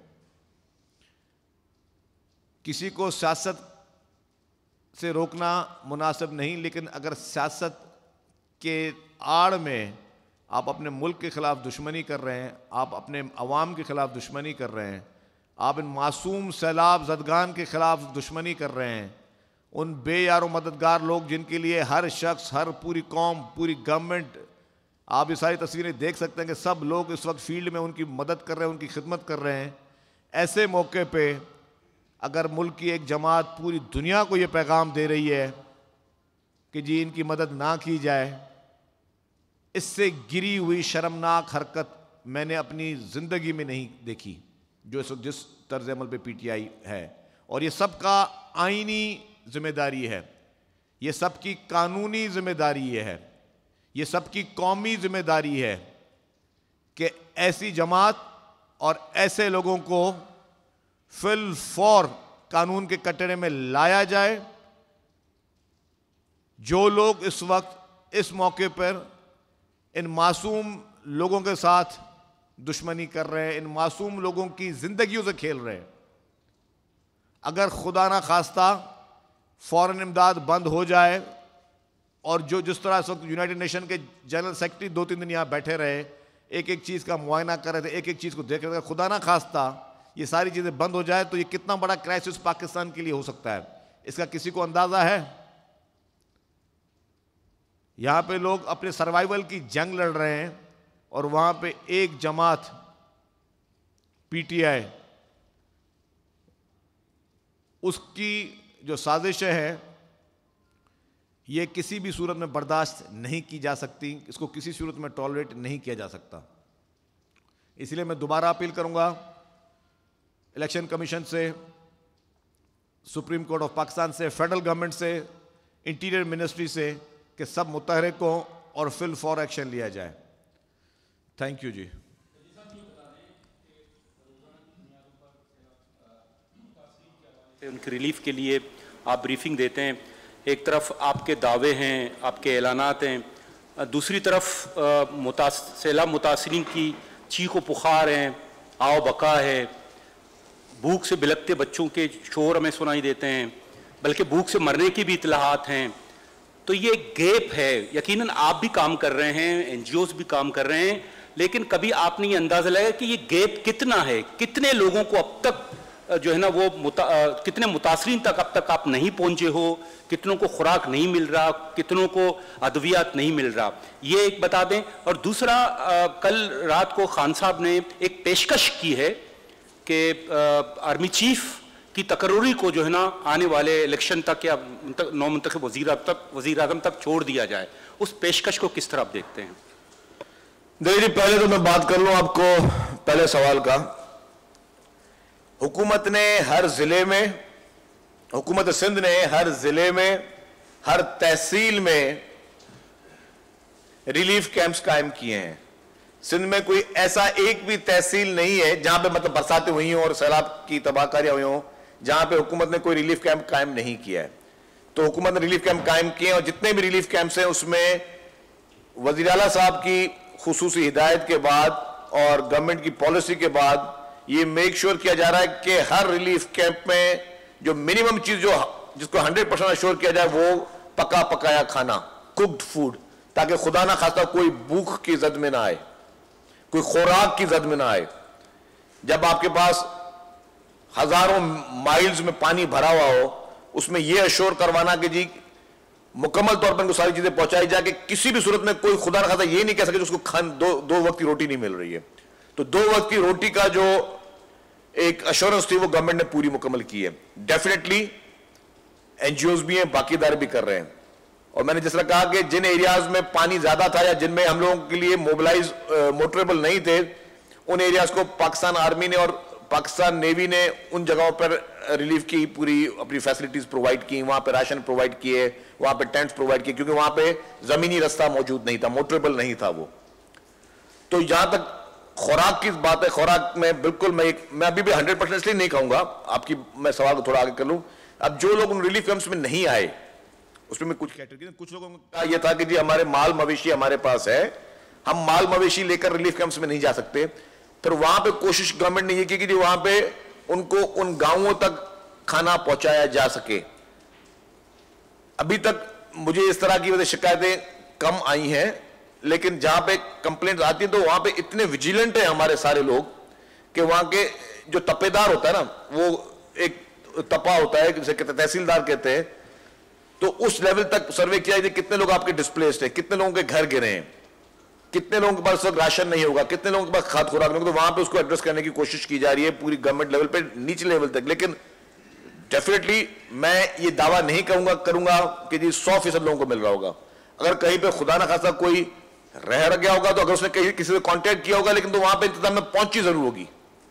S1: किसी को सियासत से रोकना मुनासिब नहीं, लेकिन अगर सियासत के आड़ में आप अपने मुल्क के ख़िलाफ़ दुश्मनी कर रहे हैं, आप अपने अवाम के ख़िलाफ़ दुश्मनी कर रहे हैं, आप इन मासूम सैलाब ज़दगान के ख़िलाफ़ दुश्मनी कर रहे हैं, उन बेयारो मददगार लोग जिनके लिए हर शख्स, हर पूरी कौम, पूरी गवर्नमेंट, आप ये सारी तस्वीरें देख सकते हैं कि सब लोग इस वक्त फील्ड में उनकी मदद कर रहे हैं, उनकी खिदमत कर रहे हैं। ऐसे मौके पे अगर मुल्क की एक जमात पूरी दुनिया को ये पैगाम दे रही है कि जी इनकी मदद ना की जाए, इससे गिरी हुई शर्मनाक हरकत मैंने अपनी ज़िंदगी में नहीं देखी, जो जिस तर्ज अमल पे पीटीआई है। और ये सबका आईनी जिम्मेदारी है, ये सबकी कानूनी जिम्मेदारी है, ये सबकी कौमी जिम्मेदारी है कि ऐसी जमात और ऐसे लोगों को फिल फौर कानून के कटघरे में लाया जाए। जो लोग इस वक्त इस मौके पर इन मासूम लोगों के साथ दुश्मनी कर रहे हैं, इन मासूम लोगों की जिंदगियों से खेल रहे हैं, अगर खुदा ना खास्ता फौरन इमदाद बंद हो जाए और जो जिस तरह इस वक्त यूनाइटेड नेशन के जनरल सेक्रेटरी 2-3 दिन यहाँ बैठे रहे, एक एक चीज़ का मुआयना कर रहे थे, एक एक चीज़ को देख रहे थे, खुदा ना खास्ता ये सारी चीज़ें बंद हो जाए तो ये कितना बड़ा क्राइसिस पाकिस्तान के लिए हो सकता है, इसका किसी को अंदाज़ा है? यहाँ पे लोग अपने सर्वाइवल की जंग लड़ रहे हैं और वहाँ पे एक जमात पीटीआई उसकी जो साजिशें हैं ये किसी भी सूरत में बर्दाश्त नहीं की जा सकती, इसको किसी सूरत में टॉलरेट नहीं किया जा सकता। इसलिए मैं दोबारा अपील करूंगा इलेक्शन कमीशन से, सुप्रीम कोर्ट ऑफ पाकिस्तान से, फेडरल गवर्नमेंट से, इंटीरियर मिनिस्ट्री से कि सब मुतहरिक हों और फिल फॉर एक्शन लिया जाए। थैंक यू जी।
S2: उनकी रिलीफ के लिए आप ब्रीफिंग देते हैं, एक तरफ आपके दावे हैं, आपके ऐलानात हैं, दूसरी तरफ सैलाब मुतासरीन की चीख व पुकार हैं, आओ बका है, भूख से बिलखते बच्चों के शोर हमें सुनाई देते हैं, बल्कि भूख से मरने की भी इतलाहात हैं। तो ये गैप है। यकीनन आप भी काम कर रहे हैं, एनजीओज भी काम कर रहे हैं, लेकिन कभी आपने ये अंदाज़ा लगाया कि ये गैप कितना है, कितने लोगों को अब तक जो है ना वो कितने मुतासरीन तक अब तक आप नहीं पहुंचे हो, कितनों को खुराक नहीं मिल रहा, कितनों को अद्वियात नहीं मिल रहा, ये एक बता दें। और दूसरा, कल रात को खान साहब ने एक पेशकश की है कि आर्मी चीफ की तकर्री को जो है ना आने वाले इलेक्शन तक या नौ मुंतखब वज़ीर आज़म तक छोड़ दिया जाए। उस पेशकश को किस तरह आप देखते हैं?
S1: देखिए, पहले तो मैं बात कर लूं आपको पहले सवाल का। हुकूमत ने हर जिले में, हुकूमत सिंध ने हर जिले में, हर तहसील में रिलीफ कैंप्स कायम किए हैं। सिंध में कोई ऐसा एक भी तहसील नहीं है जहां पे मतलब बरसातें हुई हों और सैलाब की तबाहकारियां हुई हों जहां पे हुकूमत ने कोई रिलीफ कैंप कायम नहीं किया है। तो हुकूमत ने रिलीफ कैंप कायम किए और जितने भी रिलीफ कैंप्स हैं उसमें वज़ीर आला साहब की खुसूसी हिदायत के बाद और गवर्नमेंट की पॉलिसी के बाद ये मेक श्योर किया जा रहा है कि हर रिलीफ कैंप में जो मिनिमम चीज जिसको 100% अश्योर किया जाए वो पका पकाया खाना, कुक्ड फूड, ताकि खुदा ना खास्ता कोई भूख की जद में ना आए, कोई खुराक की जद में ना आए। जब आपके पास हजारों माइल्स में पानी भरा हुआ हो, उसमें यह अश्योर करवाना कि जी मुकम्मल तौर पर उनको सारी चीजें पहुंचाई जाए कि किसी भी सूरत में कोई खुदा ना खास्ता ये नहीं कह सके उसको दो वक्त की रोटी नहीं मिल रही है। तो 2 वक्त की रोटी का जो एक अश्योरेंस थी वो गवर्नमेंट ने पूरी मुकम्मल की है। डेफिनेटली एनजीओज भी हैं, बाकी इदारे भी कर रहे हैं। और मैंने जिस तरह कहा कि जिन एरियाज में पानी ज्यादा था या जिनमें हम लोगों के लिए मोबिलाइज मोटरेबल नहीं थे, उन एरियाज को पाकिस्तान आर्मी ने और पाकिस्तान नेवी ने उन जगहों पर रिलीफ की पूरी अपनी फैसिलिटीज प्रोवाइड की, वहां पे राशन प्रोवाइड किए, वहां पे टेंट्स प्रोवाइड किए, क्योंकि वहां पे जमीनी रास्ता मौजूद नहीं था, मोटरेबल नहीं था वो। तो जहां तक खुराक की बात है, खुराक में बिल्कुल मैं अभी भी 100% इसलिए नहीं कहूंगा, आपकी मैं सवाल को थोड़ा आगे कर लूं। अब जो लोग उन रिलीफ कैंप्स में नहीं आए, उसमें मैं कुछ कैटेगरी, कुछ लोगों का यह था कि जी हमारे माल मवेशी हमारे पास है, हम माल मवेशी लेकर रिलीफ कैंप्स में नहीं जा सकते। फिर वहां पे कोशिश गवर्नमेंट ने यह की कि जी वहां पे उनको उन गांवों तक खाना पहुंचाया जा सके। अभी तक मुझे इस तरह की वजह शिकायतें कम आई हैं, लेकिन जहां पे कंप्लेंट आती है तो वहां पे इतने विजिलेंट है हमारे सारे लोग कि वहां के जो तपेदार होता है ना, वो एक तपा होता है जिसे कहते तहसीलदार कहते हैं, तो उस लेवल तक सर्वे किया जाए कितने लोग आपके डिस्प्लेस्ड है, कितने लोगों के घर गिरे हैं, कितने लोगों के पास राशन नहीं होगा, कितने लोगों के पास खाद खुराक नहीं होगा। तो वहां पे उसको एड्रेस करने की कोशिश की जा रही है पूरी गवर्नमेंट लेवल पे, नीचे लेवल तक। लेकिन डेफिनेटली मैं ये दावा नहीं करूंगा कि जी 100% लोगों को मिल रहा होगा। अगर कहीं पे खुदा ना खासा कोई रह गया होगा, तो अगर उसने कहीं किसी से कांटेक्ट किया होगा, लेकिन तो वहां पे इंतजाम में पहुंची जरूर होगी।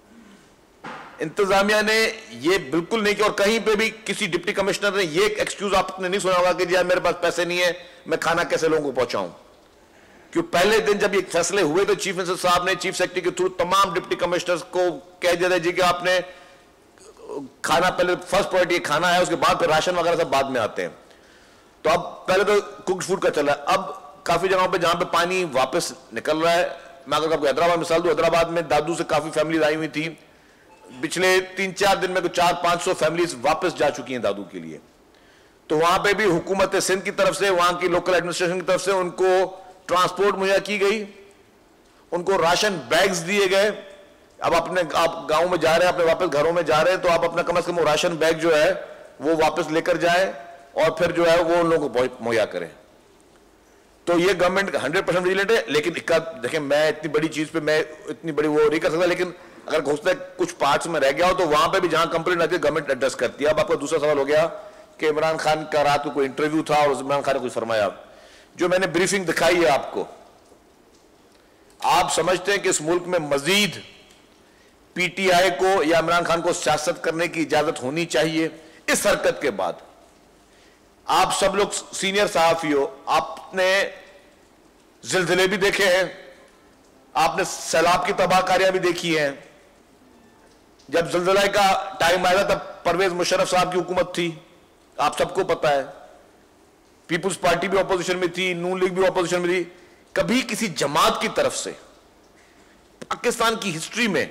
S1: इंतजामिया ने ये बिल्कुल नहीं किया, और कहीं पे भी किसी डिप्टी कमिश्नर ने ये एक्सक्यूज आपने नहीं सुना होगा कि जी यार मेरे पास पैसे नहीं है, मैं खाना कैसे लोगों को पहुंचाऊं। क्यों पहले दिन जब ये फैसले हुए तो चीफ मिनिस्टर साहब ने चीफ सेक्रेटरी के थ्रू तमाम डिप्टी कमिश्नर्स को कह दिया था जी कि आपने खाना पहले फर्स्ट प्रायोरिटी खाना है, उसके बाद फिर राशन वगैरह सब बाद में आते हैं। तो अब पहले तो कुक्ड फूड का चल रहा है, अब काफी जगहों पे जहां पे पानी वापस निकल रहा है। मैं अगर आपको हैदराबाद मिसाल दूं, हैदराबाद में दादू से काफी फैमिलीज आई हुई थी, पिछले 3-4 दिन में कुछ 400-500 फैमिलीज वापस जा चुकी हैं दादू के लिए। तो वहां पे भी हुकूमत सिंध की तरफ से, वहां की लोकल एडमिनिस्ट्रेशन की तरफ से उनको ट्रांसपोर्ट मुहैया की गई, उनको राशन बैग्स दिए गए। अब आप गांव में जा रहे हैं, अपने वापस घरों में जा रहे हैं, तो आप अपना कम से कम राशन बैग जो है वो वापस लेकर जाए और फिर जो है वो उन लोगों को मुहैया करें। तो ये गवर्नमेंट 100% विजिलेंट है। लेकिन देखें, मैं इतनी बड़ी चीज पे मैं इतनी बड़ी वो नहीं कर सकता, लेकिन अगर हो सकता है कुछ पार्ट्स में रह गया हो तो वहां पे भी जहां कंप्लेंट आती है गवर्नमेंट एड्रेस करती है। अब आपका दूसरा सवाल हो गया कि इमरान खान का रात को कोई इंटरव्यू था और इमरान खान ने कुछ फरमाया। जो मैंने ब्रीफिंग दिखाई है आपको, आप समझते हैं कि इस मुल्क में मजीद पीटीआई को या इमरान खान को सियासत करने की इजाजत होनी चाहिए? इस हरकत के बाद आप सब लोग सीनियर सहाफी हो, आपने जिलजिले भी देखे हैं, आपने सैलाब की तबाहकारियां भी देखी हैं। जब जिलजिला का टाइम आया था तब परवेज मुशर्रफ साहब की हुकूमत थी, आप सबको पता है। पीपुल्स पार्टी भी ऑपोजिशन में थी, नून लीग भी ऑपोजिशन में थी। कभी किसी जमात की तरफ से पाकिस्तान की हिस्ट्री में,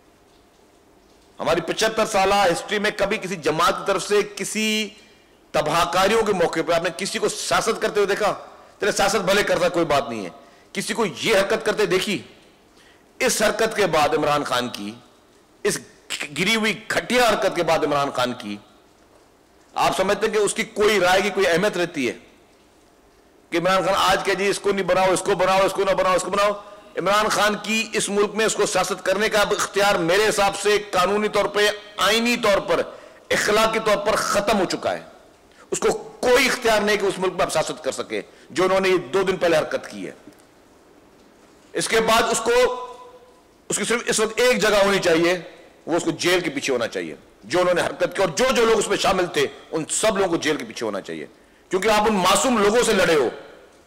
S1: हमारी 75 साल हिस्ट्री में, कभी किसी जमात की तरफ से किसी तबाहकारियों के मौके पर आपने किसी को सियासत करते हुए देखा? तेरे सियासत भले करता कोई बात नहीं है, किसी को यह हरकत करते देखी? इस हरकत के बाद इमरान खान की, इस गिरी हुई घटिया हरकत के बाद इमरान खान की, आप समझते हैं कि उसकी कोई राय की कोई अहमियत रहती है कि इमरान खान आज कह जी इसको नहीं बनाओ, इसको बनाओ, इसको ना बनाओ, इसको बनाओ? इमरान खान की इस मुल्क में उसको सियासत करने का इख्तियार मेरे हिसाब से कानूनी तौर पर, आईनी तौर पर, इखलाकी तौर पर खत्म हो चुका है। उसको कोई इख्तियार नहीं कि उस मुल्क में आप सियासत कर सके, जो उन्होंने 2 दिन पहले हरकत की है। इसके बाद उसकी सिर्फ इस वक्त एक जगह होनी चाहिए, वो उसको जेल के पीछे होना चाहिए। जो उन्होंने हरकत की और जो लोग उसमें शामिल थे, उन सब लोगों को जेल के पीछे होना चाहिए, क्योंकि आप उन मासूम लोगों से लड़े हो।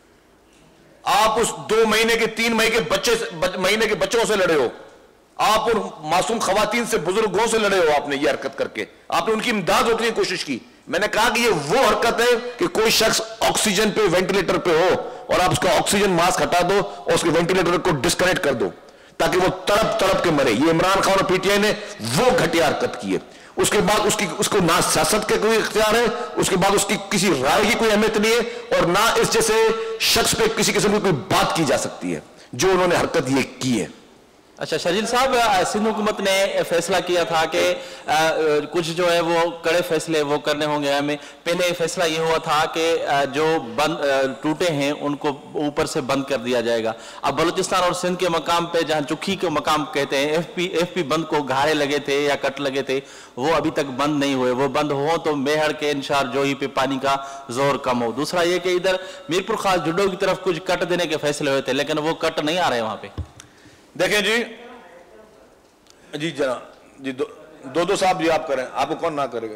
S1: आप उस 2 महीने के 3 महीने के बच्चों से लड़े हो, आप उन मासूम खवातीन से, बुजुर्गों से लड़े हो। आपने ये हरकत करके आपने उनकी इमदाद रोकने की कोशिश की। मैंने कहा कि ये वो हरकत है कि कोई शख्स ऑक्सीजन पे, वेंटिलेटर पे हो और आप उसका ऑक्सीजन मास्क हटा दो और उसके वेंटिलेटर को डिस्कनेक्ट कर दो ताकि वो तड़प तड़प के मरे। ये इमरान खान और पीटीआई ने वो घटिया हरकत की है। उसके बाद उसको ना सियासत के कोई इख्तियार है, उसके बाद उसकी किसी राय की कोई अहमियत नहीं है, और ना इस जैसे शख्स पे किसी किस्म की कोई बात की जा सकती है जो उन्होंने हरकत ये की है।
S3: अच्छा शर्जील साहब, सिंध हुकूमत ने फैसला किया था कि कुछ जो है वो कड़े फैसले वो करने होंगे हमें। पहले फैसला ये हुआ था कि जो बंद टूटे हैं उनको ऊपर से बंद कर दिया जाएगा। अब बलूचिस्तान और सिंध के मकाम पे, जहाँ चुखी के मकाम कहते हैं, एफपी बंद को घाड़े लगे थे या कट लगे थे, वो अभी तक बंद नहीं हुए। वो बंद हो तो मेहड़ के इंशार जोही पे पानी का जोर कम हो। दूसरा ये कि इधर मीरपुर खास जुड्डो की तरफ कुछ कट देने के फैसले हुए थे, लेकिन वो कट नहीं आ रहे वहां पे।
S1: देखें जी जनाब, जी दो साहब जी आप करें, आपको कौन ना करेगा?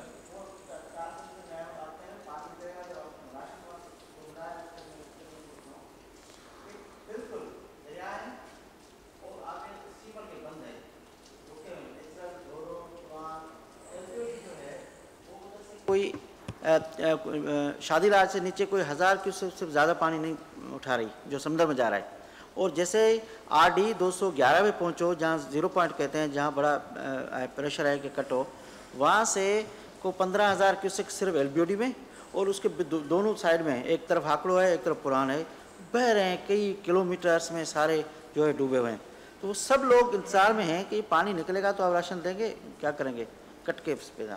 S4: कोई शादी राज से नीचे कोई 1000 क्यूसेक से ज़्यादा पानी नहीं उठा रही जो समुद्र में जा रहा है। और जैसे RD 211 पे पहुँचो, जहाँ 0 पॉइंट कहते हैं, जहाँ बड़ा प्रेशर है कि कट हो, वहाँ से को 15,000 क्यूसेक सिर्फ LBOD में, और उसके दोनों साइड में, एक तरफ हाकड़ो है एक तरफ पुरान है, बह रहे हैं कई किलोमीटर्स में, सारे जो है डूबे हुए हैं। तो वो सब लोग इंतजार में हैं कि पानी निकलेगा तो आप राशन देंगे, क्या करेंगे, कट के पे।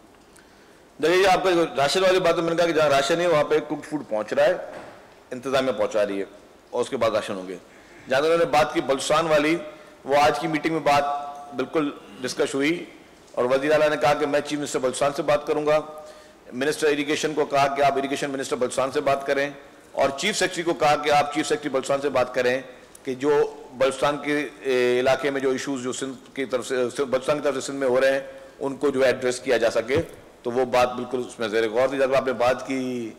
S1: देखिए आपका राशन वाली बात, मैंने कहा कि जहाँ राशन है वहाँ पे कुक्ड फूड पहुँच रहा है, इंतजामिया पहुँचा रही है, और उसके बाद राशन होंगे। जहाँ तक उन्होंने बात की बलूचिस्तान वाली, वो आज की मीटिंग में बात बिल्कुल डिस्कस हुई, और वज़ीर आला ने कहा कि मैं चीफ मिनिस्टर बलूचिस्तान से बात करूँगा। मिनिस्टर इरीगेशन को कहा कि आप इरीगेशन मिनिस्टर बलूचिस्तान से बात करें, और चीफ सेक्रेटरी को कहा कि आप चीफ सेक्रेटरी बलूचिस्तान से बात करें कि जो बलूचिस्तान के इलाके में जो इशूज़ जो सिंध की तरफ से, बलूचिस्तान की तरफ से सिंध में हो रहे हैं, उनको जो है एड्रेस किया जा सके। तो वो बात बिल्कुल उसमें ज़ेर गौर थी। जब आपने बात की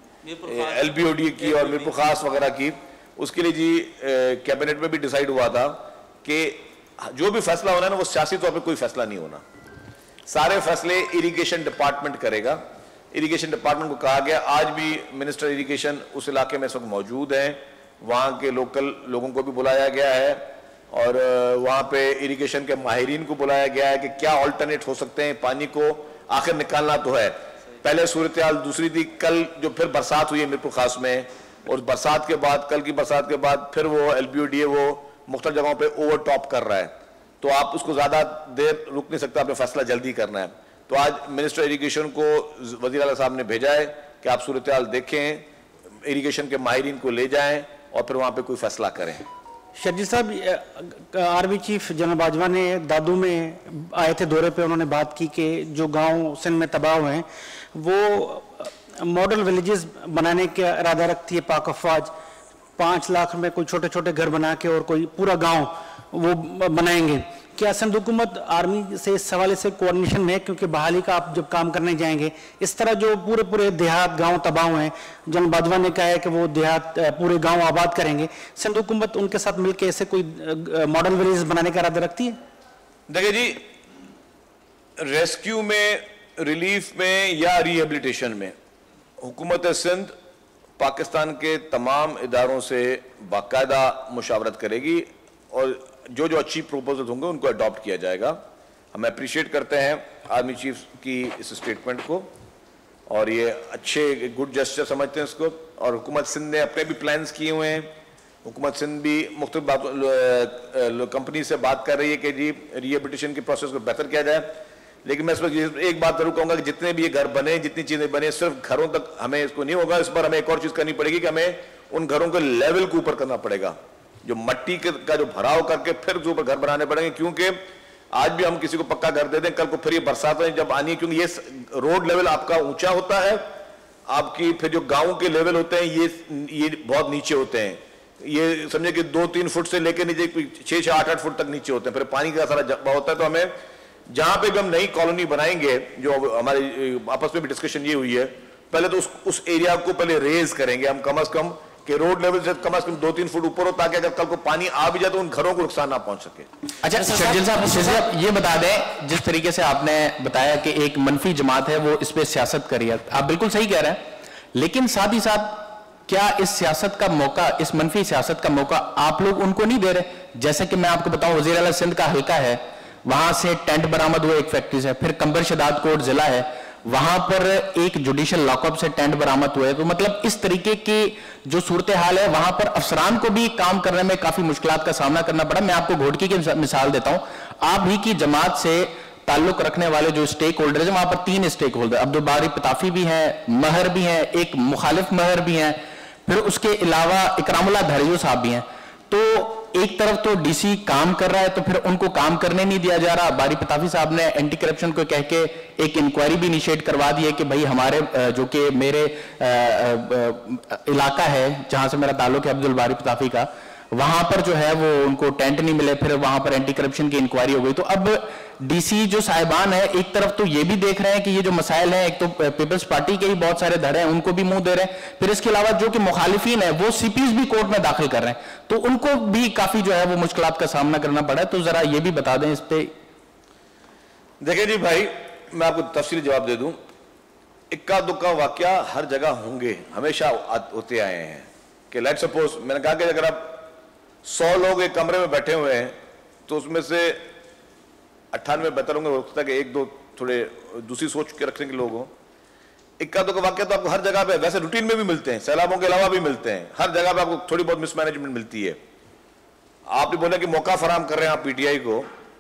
S1: LBOD की और मीरपुर खास वगैरह की, उसके लिए जी कैबिनेट में भी डिसाइड हुआ था कि जो भी फैसला होना है ना, वो सियासी तौर पे कोई फैसला नहीं होना, सारे फैसले इरिगेशन डिपार्टमेंट करेगा। इरिगेशन डिपार्टमेंट को कहा गया, आज भी मिनिस्टर इरिगेशन उस इलाके में इस वक्त मौजूद हैं, वहाँ के लोकल लोगों को भी बुलाया गया है, और वहाँ पे इरिगेशन के माहिरीन को बुलाया गया है कि क्या ऑल्टरनेट हो सकते हैं, पानी को आखिर निकालना तो है। पहले सूरत हाल दूसरी थी, कल जो फिर बरसात हुई है मीरपुर खास में, और बरसात के बाद, कल की बरसात के बाद फिर वो LBOD है वो मुख्तलिफ जगहों पे ओवर टॉप कर रहा है, तो आप उसको ज़्यादा देर रुक नहीं सकता, आपने फैसला जल्दी करना है। तो आज मिनिस्टर इरिगेशन को वज़ीर आला साहब ने भेजा है कि आप सूरत हाल देखें, इरिगेशन के माहिरीन को ले जाएं और फिर वहाँ पे कोई फैसला करें।
S5: शर्जील साहब, आर्मी चीफ जनरल बाजवा ने दादू में आए थे दौरे पे, उन्होंने बात की कि जो गांव सिंध में तबाह हुए हैं वो मॉडल विलेजेस बनाने का इरादा रखती है पाक अफवाज। 5 लाख में कोई छोटे छोटे घर बना के और कोई पूरा गांव वो बनाएंगे। क्या सिंध हुकूमत आर्मी से इस हवाले से कोऑर्डिनेशन में है, क्योंकि बहाली का आप जब काम करने जाएंगे, इस तरह जो पूरे देहात गांव तबाह हुए हैं, जनरल बाजवा ने कहा है कि वो देहात पूरे गांव आबाद करेंगे, सिंध हुकूमत उनके साथ मिलकर ऐसे कोई मॉडल विलेज बनाने का इरादा रखती है?
S1: देखिए जी, रेस्क्यू में, रिलीफ में या रिहेबिलिटेशन में हुकूमत सिंध पाकिस्तान के तमाम इदारों से बाकायदा मुशावरत करेगी, और जो जो अच्छी प्रोपोजल होंगे उनको अडॉप्ट किया जाएगा। हम अप्रिशिएट करते हैं आर्मी चीफ की इस स्टेटमेंट को, और ये अच्छे गुड जेस्चर समझते हैं इसको, और हुकूमत सिंध ने अपने भी प्लान्स किए हुए हैं। हुकूमत सिंध भी मुख्तलिफ कंपनी से बात कर रही है कि जी रिहेबिलिटेशन के प्रोसेस को बेहतर किया जाए। लेकिन मैं इस वक्त एक बात जरूर कहूँगा कि जितने भी ये घर बने, जितनी चीज़ें बने, सिर्फ घरों तक हमें इसको नहीं होगा, इस पर हमें एक और चीज़ करनी पड़ेगी कि हमें उन घरों के लेवल को ऊपर करना पड़ेगा, जो मट्टी का जो भराव करके फिर जो ऊपर घर बनाने पड़ेंगे। क्योंकि आज भी हम किसी को पक्का घर दे दें, कल को फिर ये बरसात जब आनी है, क्योंकि ये रोड लेवल आपका ऊंचा होता है, आपकी फिर जो गाँव के लेवल होते हैं ये बहुत नीचे होते हैं। ये समझे कि 2-3 फुट से लेकर नीचे 6-6, 8-8 फुट तक नीचे होते हैं, फिर पानी का सारा जब्बा होता है। तो हमें जहां पे भी हम नई कॉलोनी बनाएंगे, जो हमारे आपस में भी डिस्कशन ये हुई है, पहले तो उस एरिया को पहले रेज करेंगे हम, कम से कम कि रोड लेवल से कम 2-3 फुट ऊपर हो, ताकि अगर कल को पानी आ भी जाए तो उन घरों को नुकसान ना पहुंच सके।
S3: अच्छा शर्जील साहब, ये बता दें, जिस तरीके से आपने बताया कि एक मनफी जमात है वो इस पे सियासत करी है, आप बिल्कुल सही कह रहे हैं, लेकिन साथ ही साथ क्या इस सियासत का मौका, इस मनफी सियासत का मौका आप लोग उनको नहीं दे रहे? जैसे कि मैं आपको बताऊं, वज़ीर आला सिंध का हल्का है, वहां से टेंट बरामद हुए एक फैक्ट्री से, फिर कंबर शदाद कोट जिला है, वहां पर एक जुडिशियल लॉकअप से टेंट बरामद हुए। तो मतलब इस तरीके की जो सूरत हाल है, वहां पर अफसरान को भी काम करने में काफी मुश्किलात का सामना करना पड़ा। मैं आपको घोटकी की मिसाल देता हूं, आप ही की जमात से ताल्लुक रखने वाले जो स्टेक होल्डर है, वहां पर 3 स्टेक होल्डर, अब्दुल बारी पताफी भी हैं, महर भी हैं, एक मुखालिफ महर भी हैं, फिर उसके अलावा इकरामुल्लाह धरियो साहब भी हैं। तो एक तरफ तो डीसी काम कर रहा है, तो फिर उनको काम करने नहीं दिया जा रहा। बारी पताफी साहब ने एंटी करप्शन को कह के एक इंक्वायरी भी इनिशिएट करवा दी है कि भाई हमारे जो कि मेरे इलाका है जहां से मेरा ताल्लुक है अब्दुल बारी पताफी का, वहां पर जो है वो उनको टेंट नहीं मिले, फिर वहां पर एंटी करप्शन की इंक्वायरी हो गई। तो अब डीसी जो साहिबान है एक तरफ तो ये भी देख रहे हैं कि ये जो मसाइल हैं, एक तो पीपल्स पार्टी के ही बहुत सारे धड़े हैं उनको भी मुंह दे रहे हैं, फिर इसके अलावा जो कि मुखालिफिन है वो सीपीज भी कोर्ट में दाखिल कर रहे हैं, तो उनको भी काफी जो है वो मुश्किलात का सामना करना पड़ा है। तो जरा ये भी बता दें इस पे।
S1: देखिए जी भाई, मैं आपको तफसीली जवाब दे दूं, इक्का दुक्का वाकया हर जगह होंगे, हमेशा होते आए हैं। कि लेट सपोज मैंने कहा कि अगर आप 100 लोग एक कमरे में बैठे हुए हैं तो उसमें से 98 बेहतर होंगे, हो सकता है कि 1-2 थोड़े दूसरी सोच के रखने के लोग हों। इक्का दुक्का वाकया तो आपको हर जगह पे, वैसे रूटीन में भी मिलते हैं, सैलाबों के अलावा भी मिलते हैं, हर जगह पे आपको थोड़ी बहुत मिसमैनेजमेंट मिलती है। आपने बोला कि मौका फराम कर रहे हैं आप पीटीआई को,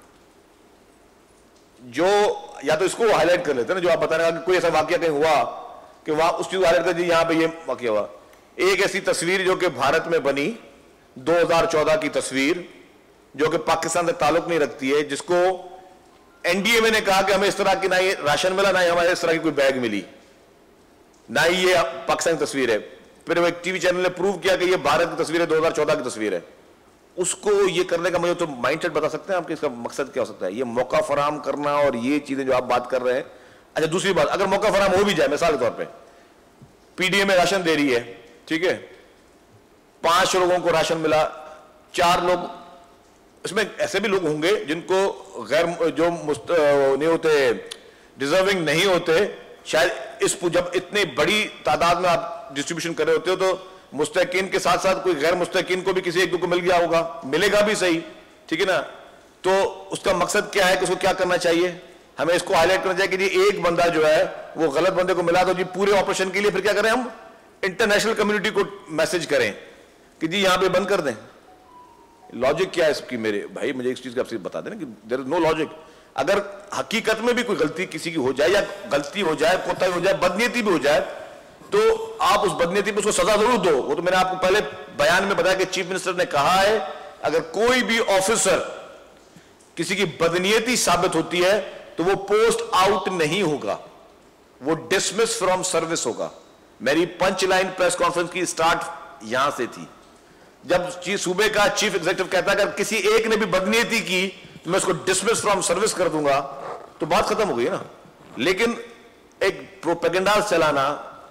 S1: जो या तो इसको हाईलाइट कर लेते हैं ना, जो आप बता रहे हैं कि कोई ऐसा वाकया कहीं हुआ कि वहां उस चीज हाईलाइट कर दी, यहां पे ये वाकया हुआ। एक ऐसी तस्वीर जो कि भारत में बनी 2014 की तस्वीर, जो कि पाकिस्तान से ताल्लुक नहीं रखती है, जिसको एनडीएमए ने कहा कि हमें इस तरह की ना ही राशन मिला, ना ही हमारे इस तरह की कोई बैग मिली, ना ही ये पाकिस्तान की तस्वीर है। फिर वो एक टीवी चैनल ने प्रूव किया कि ये भारत की तस्वीर है, 2014 की तस्वीर है। उसको ये करने का मुझे तो माइंडसेट बता सकते हैं आपके, इसका मकसद क्या हो सकता है? ये मौका फराम करना और ये चीजें जो आप बात कर रहे हैं। अच्छा, दूसरी बात, अगर मौका फराम हो भी जाए, मिसाल के तौर पे पीडीए में राशन दे रही है, ठीक है, 5 लोगों को राशन मिला, 4 लोग, इसमें ऐसे भी लोग होंगे जिनको गैर जो नहीं होते, डिजर्विंग नहीं होते, शायद इस जब इतनी बड़ी तादाद में आप डिस्ट्रीब्यूशन कर रहे होते हो तो मुस्तहिकीन के साथ साथ कोई गैर मुस्तहिकीन को भी किसी एक दो को मिल गया होगा, मिलेगा भी सही, ठीक है ना। तो उसका मकसद क्या है कि उसको क्या करना चाहिए? हमें इसको हाईलाइट करना चाहिए कि जी एक बंदा जो है वो गलत बंदे को मिला, तो जी पूरे ऑपरेशन के लिए फिर क्या करें, हम इंटरनेशनल कम्युनिटी को मैसेज करें कि जी यहां पे बंद कर दें। लॉजिक क्या है इसकी? मेरे भाई मुझे इस चीज का आपसे बता देना कि देयर इज नो लॉजिक। अगर हकीकत में भी कोई गलती किसी की हो जाए, या गलती हो जाए, कोताही हो जाए, बदनीयती भी हो जाए, तो आप उस बदनीयती पे उसको सजा जरूर दो। वो तो मैंने आपको पहले बयान में बताया कि चीफ मिनिस्टर ने कहा है अगर कोई भी ऑफिसर किसी की बदनीयती साबित होती है तो वो पोस्ट आउट नहीं होगा, वो डिसमिस फ्रॉम सर्विस होगा। मेरी पंच लाइन प्रेस कॉन्फ्रेंस की स्टार्ट यहां से थी, जब सूबे का चीफ एग्जीक्यूटिव कहता है अगर किसी एक ने भी बदनीयती की तो मैं उसको डिसमिस फ्रॉम सर्विस कर दूंगा, तो बात खत्म हो गई ना। लेकिन एक प्रोपेगेंडा चलाना,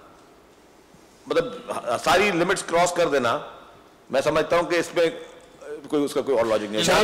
S1: मतलब सारी लिमिट्स क्रॉस कर देना, मैं समझता हूं कि इसमें कोई उसका कोई और लॉजिक नहीं है।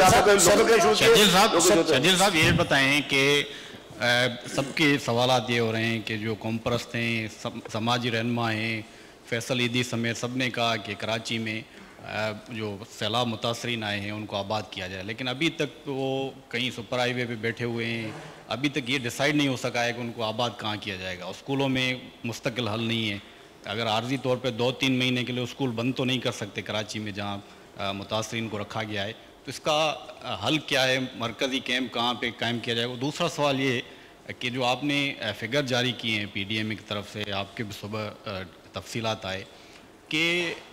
S6: शजील साहब ये बताएं कि सबके सवालात ये हो रहे हैं कि जो कॉमप्रस्त हैं, समाजी रहनुमा हैं, फैसल ईदी समेत सब ने कहा कि कराची में जो सैलाब मुतासरीन आए हैं उनको आबाद किया जाए, लेकिन अभी तक वो कहीं सुपर हाईवे पे बैठे हुए हैं, अभी तक ये डिसाइड नहीं हो सका है कि उनको आबाद कहाँ किया जाएगा। स्कूलों में मुस्तकिल हल नहीं है, अगर आर्जी तौर पे 2-3 महीने के लिए स्कूल बंद तो नहीं कर सकते कराची में जहाँ मुतासरीन को रखा गया है, तो इसका हल क्या है? मरकज़ी कैंप कहाँ पे कायम किया जाएगा? दूसरा सवाल ये कि जो आपने फिगर जारी किए हैं पीडीएमए की तरफ से, आपके भी सुबह तफसीलात आए कि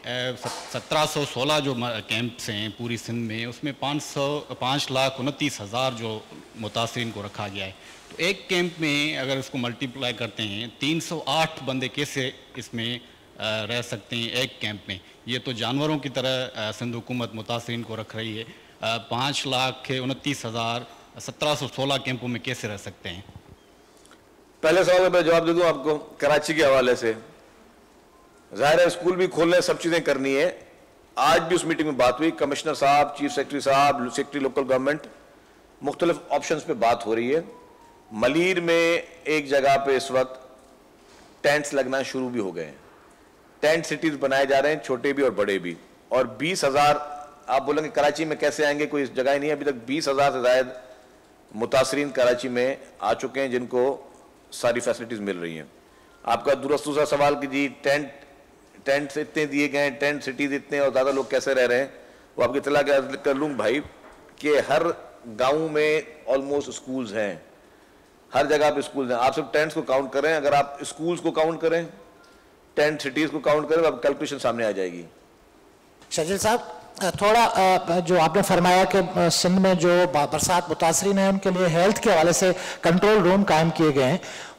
S6: 1716 जो कैंप्स हैं पूरी सिंध में, उसमें 5,29,000 जो मुतासरीन को रखा गया है। तो एक कैंप में अगर इसको मल्टीप्लाई करते हैं 308 बंदे कैसे इसमें रह सकते हैं एक कैंप में? ये तो जानवरों की तरह सिंध हुकूमत मुतासरीन को रख रही है। 5,29,000 1716 कैंपों में कैसे रह सकते हैं?
S1: पहले सवाल का जवाब दे दूं आपको कराची के हवाले से। जाहिर है स्कूल भी खोलने, सब चीजें करनी है। आज भी उस मीटिंग में बात हुई, कमिश्नर साहब, चीफ सेक्रेटरी साहब, सेक्रेटरी लोकल गवर्नमेंट, मुख्तलिफ ऑप्शंस पे बात हो रही है। मलीर में एक जगह पे इस वक्त टेंट्स लगना शुरू भी हो गए हैं, टेंट सिटीज बनाए जा रहे हैं, छोटे भी और बड़े भी। और 20,000, आप बोलेंगे कराची में कैसे आएंगे, कोई जगह ही नहीं है। अभी तक 20,000 से ज्यादा मुतासरीन कराची में आ चुके हैं जिनको सारी फैसिलिटीज मिल रही हैं। आपका दूसरा सवाल कि जी टेंट इतने दिए गए, टेंट सिटीज इतने और ज्यादा लोग कैसे रह रहे हैं, वो आपकी इतला कर लूँ भाई कि हर गांव में ऑलमोस्ट स्कूल्स हैं, हर जगह पे स्कूल्स हैं। आप सब टेंट्स को काउंट करें, अगर आप स्कूल्स को काउंट करें, टेंट सिटीज को काउंट करें, अब कैलकुलेशन सामने आ जाएगी।
S7: शजील साहब, थोड़ा जो आपने फरमाया कि सिंध में जो बरसात मुतासरीन है उनके लिए हेल्थ के हवाले से कंट्रोल रूम कायम किए गए हैं,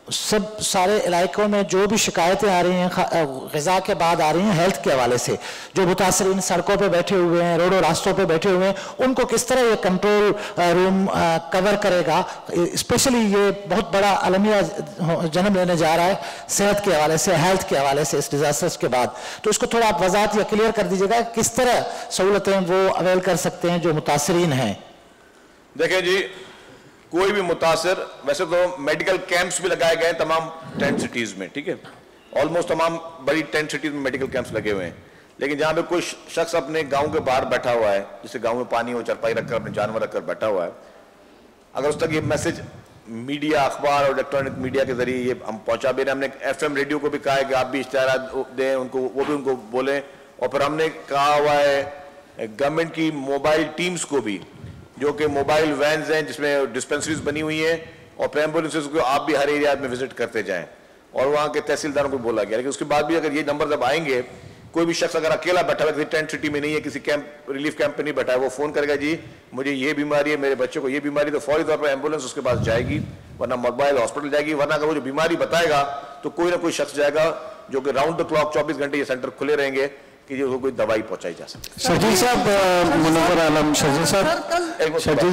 S7: सब सारे इलाकों में जो भी शिकायतें आ रही हैं ग़िज़ा के बाद आ रही हैं हेल्थ के हवाले से, जो मुतासरीन सड़कों पे बैठे हुए हैं, रोडों रास्तों पे बैठे हुए हैं, उनको किस तरह ये कंट्रोल रूम कवर करेगा। स्पेशली ये बहुत बड़ा अलमिया जन्म लेने जा रहा है सेहत के हवाले से, हेल्थ के हवाले से इस डिज़ास्टर्स के बाद। तो इसको थोड़ा आप वजाहत या क्लियर कर दीजिएगा किस तरह सहूलतें वो अवेल कर सकते हैं जो मुतासरीन हैं।
S1: देखें जी, कोई भी मुतासर, वैसे तो मेडिकल कैंप्स भी लगाए गए तमाम 10 सिटीज़ में, ठीक है, ऑलमोस्ट तमाम बड़ी 10 सिटीज़ में मेडिकल कैंप्स लगे हुए हैं। लेकिन जहाँ पे कोई शख्स अपने गांव के बाहर बैठा हुआ है, जैसे गांव में पानी हो, चरपाई रखकर अपने जानवर रखकर बैठा हुआ है, अगर उस तक ये मैसेज मीडिया, अखबार और इलेक्ट्रॉनिक मीडिया के जरिए ये हम पहुँचा भी रहे। हमने FM रेडियो को भी कहा है कि आप भी इश्तिहारात दें उनको, वो भी उनको बोलें। और फिर हमने कहा हुआ है गवर्नमेंट की मोबाइल टीम्स को भी, जो कि मोबाइल वैन्स हैं जिसमें डिस्पेंसरीज बनी हुई हैं, और फिर एम्बुलेंसेज को आप भी हर एरिया में विजिट करते जाएं। और वहाँ के तहसीलदारों को बोला गया। लेकिन उसके बाद भी अगर ये नंबर जब आएंगे, कोई भी शख्स अगर अकेला बैठा हुआ, किसी टेंट सिटी में नहीं है, किसी कैंप रिलीफ कैंप पे नहीं बैठा है, वो फोन करेगा जी मुझे ये बीमारी है, मेरे बच्चे को ये बीमारी, तो फौरी तौर पर एम्बुलेंस उसके पास जाएगी, वरना मोबाइल हॉस्पिटल जाएगी। वरना अगर वो जो बीमारी बताएगा तो कोई ना कोई शख्स जाएगा जो कि राउंड द क्लॉक 24 घंटे ये सेंटर खुले रहेंगे कि जो कोई दवाई पहुंचाई जा सके।
S8: शर्जील साहब, मुनव्वर आलम, शर्जील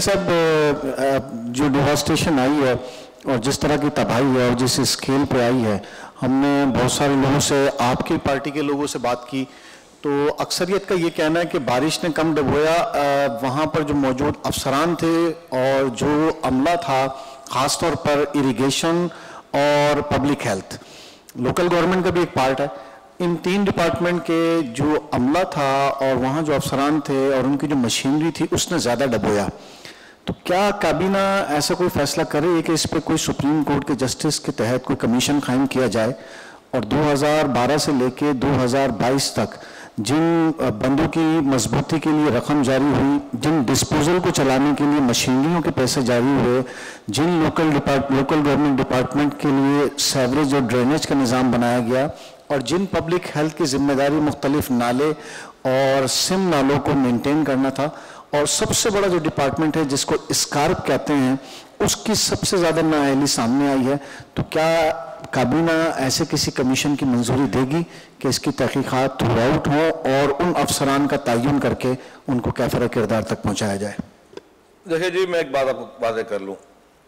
S8: साहब, जो डिवास्टेशन आई है और जिस तरह की तबाही है और जिस स्केल पे आई है, हमने बहुत सारे लोगों से, आपकी पार्टी के लोगों से बात की, तो अक्सरियत का ये कहना है कि बारिश ने कम डुबोया। वहाँ पर जो मौजूद अफसरान थे और जो अमला था, ख़ासतौर पर इरिगेशन और पब्लिक हेल्थ, लोकल गवर्नमेंट का भी एक पार्ट है, इन 3 डिपार्टमेंट के जो अमला था और वहाँ जो अफसरान थे और उनकी जो मशीनरी थी, उसने ज़्यादा डुबोया। तो क्या काबीना ऐसा कोई फैसला करे कि इस पर कोई सुप्रीम कोर्ट के जस्टिस के तहत कोई कमीशन कायम किया जाए और 2012 से लेके 2022 तक जिन बंदों की मजबूती के लिए रकम जारी हुई, जिन डिस्पोजल को चलाने के लिए मशीनरियों के पैसे जारी हुए, जिन लोकल गवर्नमेंट डिपार्टमेंट के लिए सेवरेज और ड्रेनेज का निज़ाम बनाया गया, और जिन पब्लिक हेल्थ की जिम्मेदारी मुख्तलिफ नाले और सिम नालों को मेंटेन करना था, और सबसे बड़ा जो डिपार्टमेंट है जिसको स्कार्प कहते हैं, उसकी सबसे ज़्यादा नाअहली सामने आई है। तो क्या काबीना ऐसे किसी कमीशन की मंजूरी देगी कि इसकी तहकीकात थ्रू आउट हो और उन अफसरान का तयन करके उनको कैफर किरदार तक पहुँचाया जाए?
S1: देखिए जी, मैं एक बात आपको वाज़ेह कर लूँ,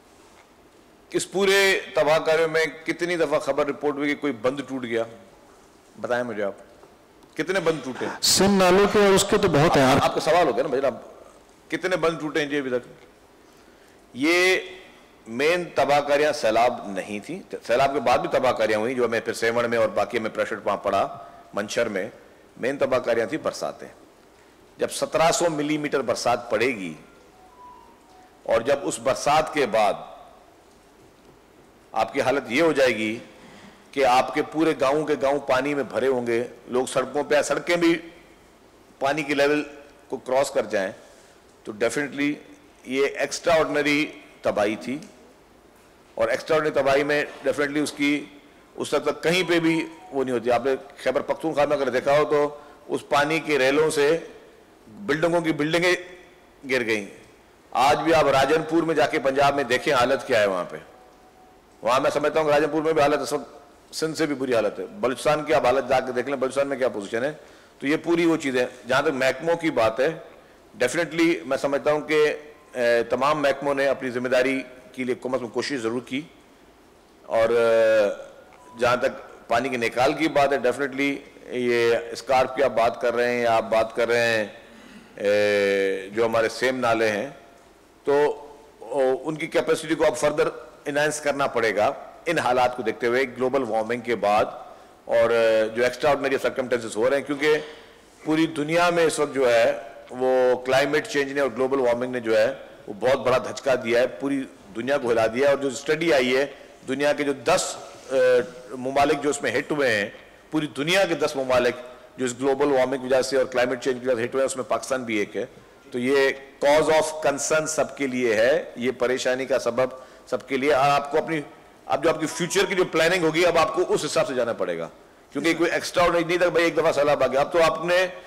S1: इस पूरे तबाहकारियों में कितनी दफ़ा खबर रिपोर्ट हुई कि कोई बंद टूट गया? बताएं मुझे आप, कितने बंद टूटे?
S8: सिम नालों के और उसके तो बहुत है यार।
S1: आपका सवाल हो गया ना भाई, कितने बंद टूटे हैं जी अभी तक? ये मेन तबाहकारियां सैलाब नहीं थी, सैलाब के बाद भी तबाहकारियां हुई, जो हमें फिर सेवण में और बाकी में प्रेशर वहां पड़ा, मंशर में। मेन तबाहकारियां थी बरसातें। जब 1700 मिलीमीटर बरसात पड़ेगी और जब उस बरसात के बाद आपकी हालत ये हो जाएगी कि आपके पूरे गांव के गांव पानी में भरे होंगे, लोग सड़कों पे, सड़कें भी पानी की लेवल को क्रॉस कर जाएं, तो डेफिनेटली ये एक्स्ट्रा ऑर्डिनरी तबाही थी। और एक्स्ट्रा ऑर्डिनरी तबाही में डेफिनेटली उसकी उस तक कहीं पे भी वो नहीं होती। आपने खैबर पख्तूनख्वा में अगर देखा हो तो उस पानी के रेलों से बिल्डिंगों की बिल्डिंगें गिर गई। आज भी आप राजनपुर में जाके पंजाब में देखें हालत क्या है वहां पे। वहां मैं समझता हूँ राजनपुर में भी हालत सब सिंध से भी बुरी हालत है। बलूचिस्तान की आप हालत जाकर देख लें, बलूचिस्तान में क्या पोजीशन है। तो ये पूरी वो चीज़ है। जहाँ तक महकमों की बात है, डेफिनेटली मैं समझता हूँ कि तमाम महकमों ने अपनी जिम्मेदारी के लिए कम अज़ कम कोशिश ज़रूर की। और जहाँ तक पानी के निकाल की बात है, डेफिनेटली ये स्कार्फ की आप बात कर रहे हैं या आप बात कर रहे हैं जो हमारे सेम नाले हैं, तो उनकी कैपेसिटी को अब फर्दर इनहांस करना पड़ेगा इन हालात को देखते हुए, ग्लोबल वार्मिंग के बाद और जो एक्स्ट्रा ऑर्डिनरी सर्कमस्टेंसेस हो रहे हैं। क्योंकि पूरी दुनिया में इस वक्त जो है वो क्लाइमेट चेंज ने और ग्लोबल वार्मिंग ने जो है वो बहुत बड़ा धचका दिया है, पूरी दुनिया को हिला दिया है। और जो स्टडी आई है, दुनिया के जो 10 ममालिक जो इसमें हिट हुए हैं, पूरी दुनिया के 10 ममालिक जो इस ग्लोबल वार्मिंग की वजह से और क्लाइमेट चेंज की वजह से हिट हुए हैं, उसमें पाकिस्तान भी एक है। तो ये कॉज ऑफ कंसर्न सबके लिए है, ये परेशानी का सबब सबके लिए। आपको अपनी अब जो आपकी फ्यूचर की जो प्लानिंग होगी, अब आपको उस हिसाब से जाना पड़ेगा। क्योंकि कोई एक्स्ट्रा नहीं था भाई एक दफा सैलाब आ गया। अब तो आपने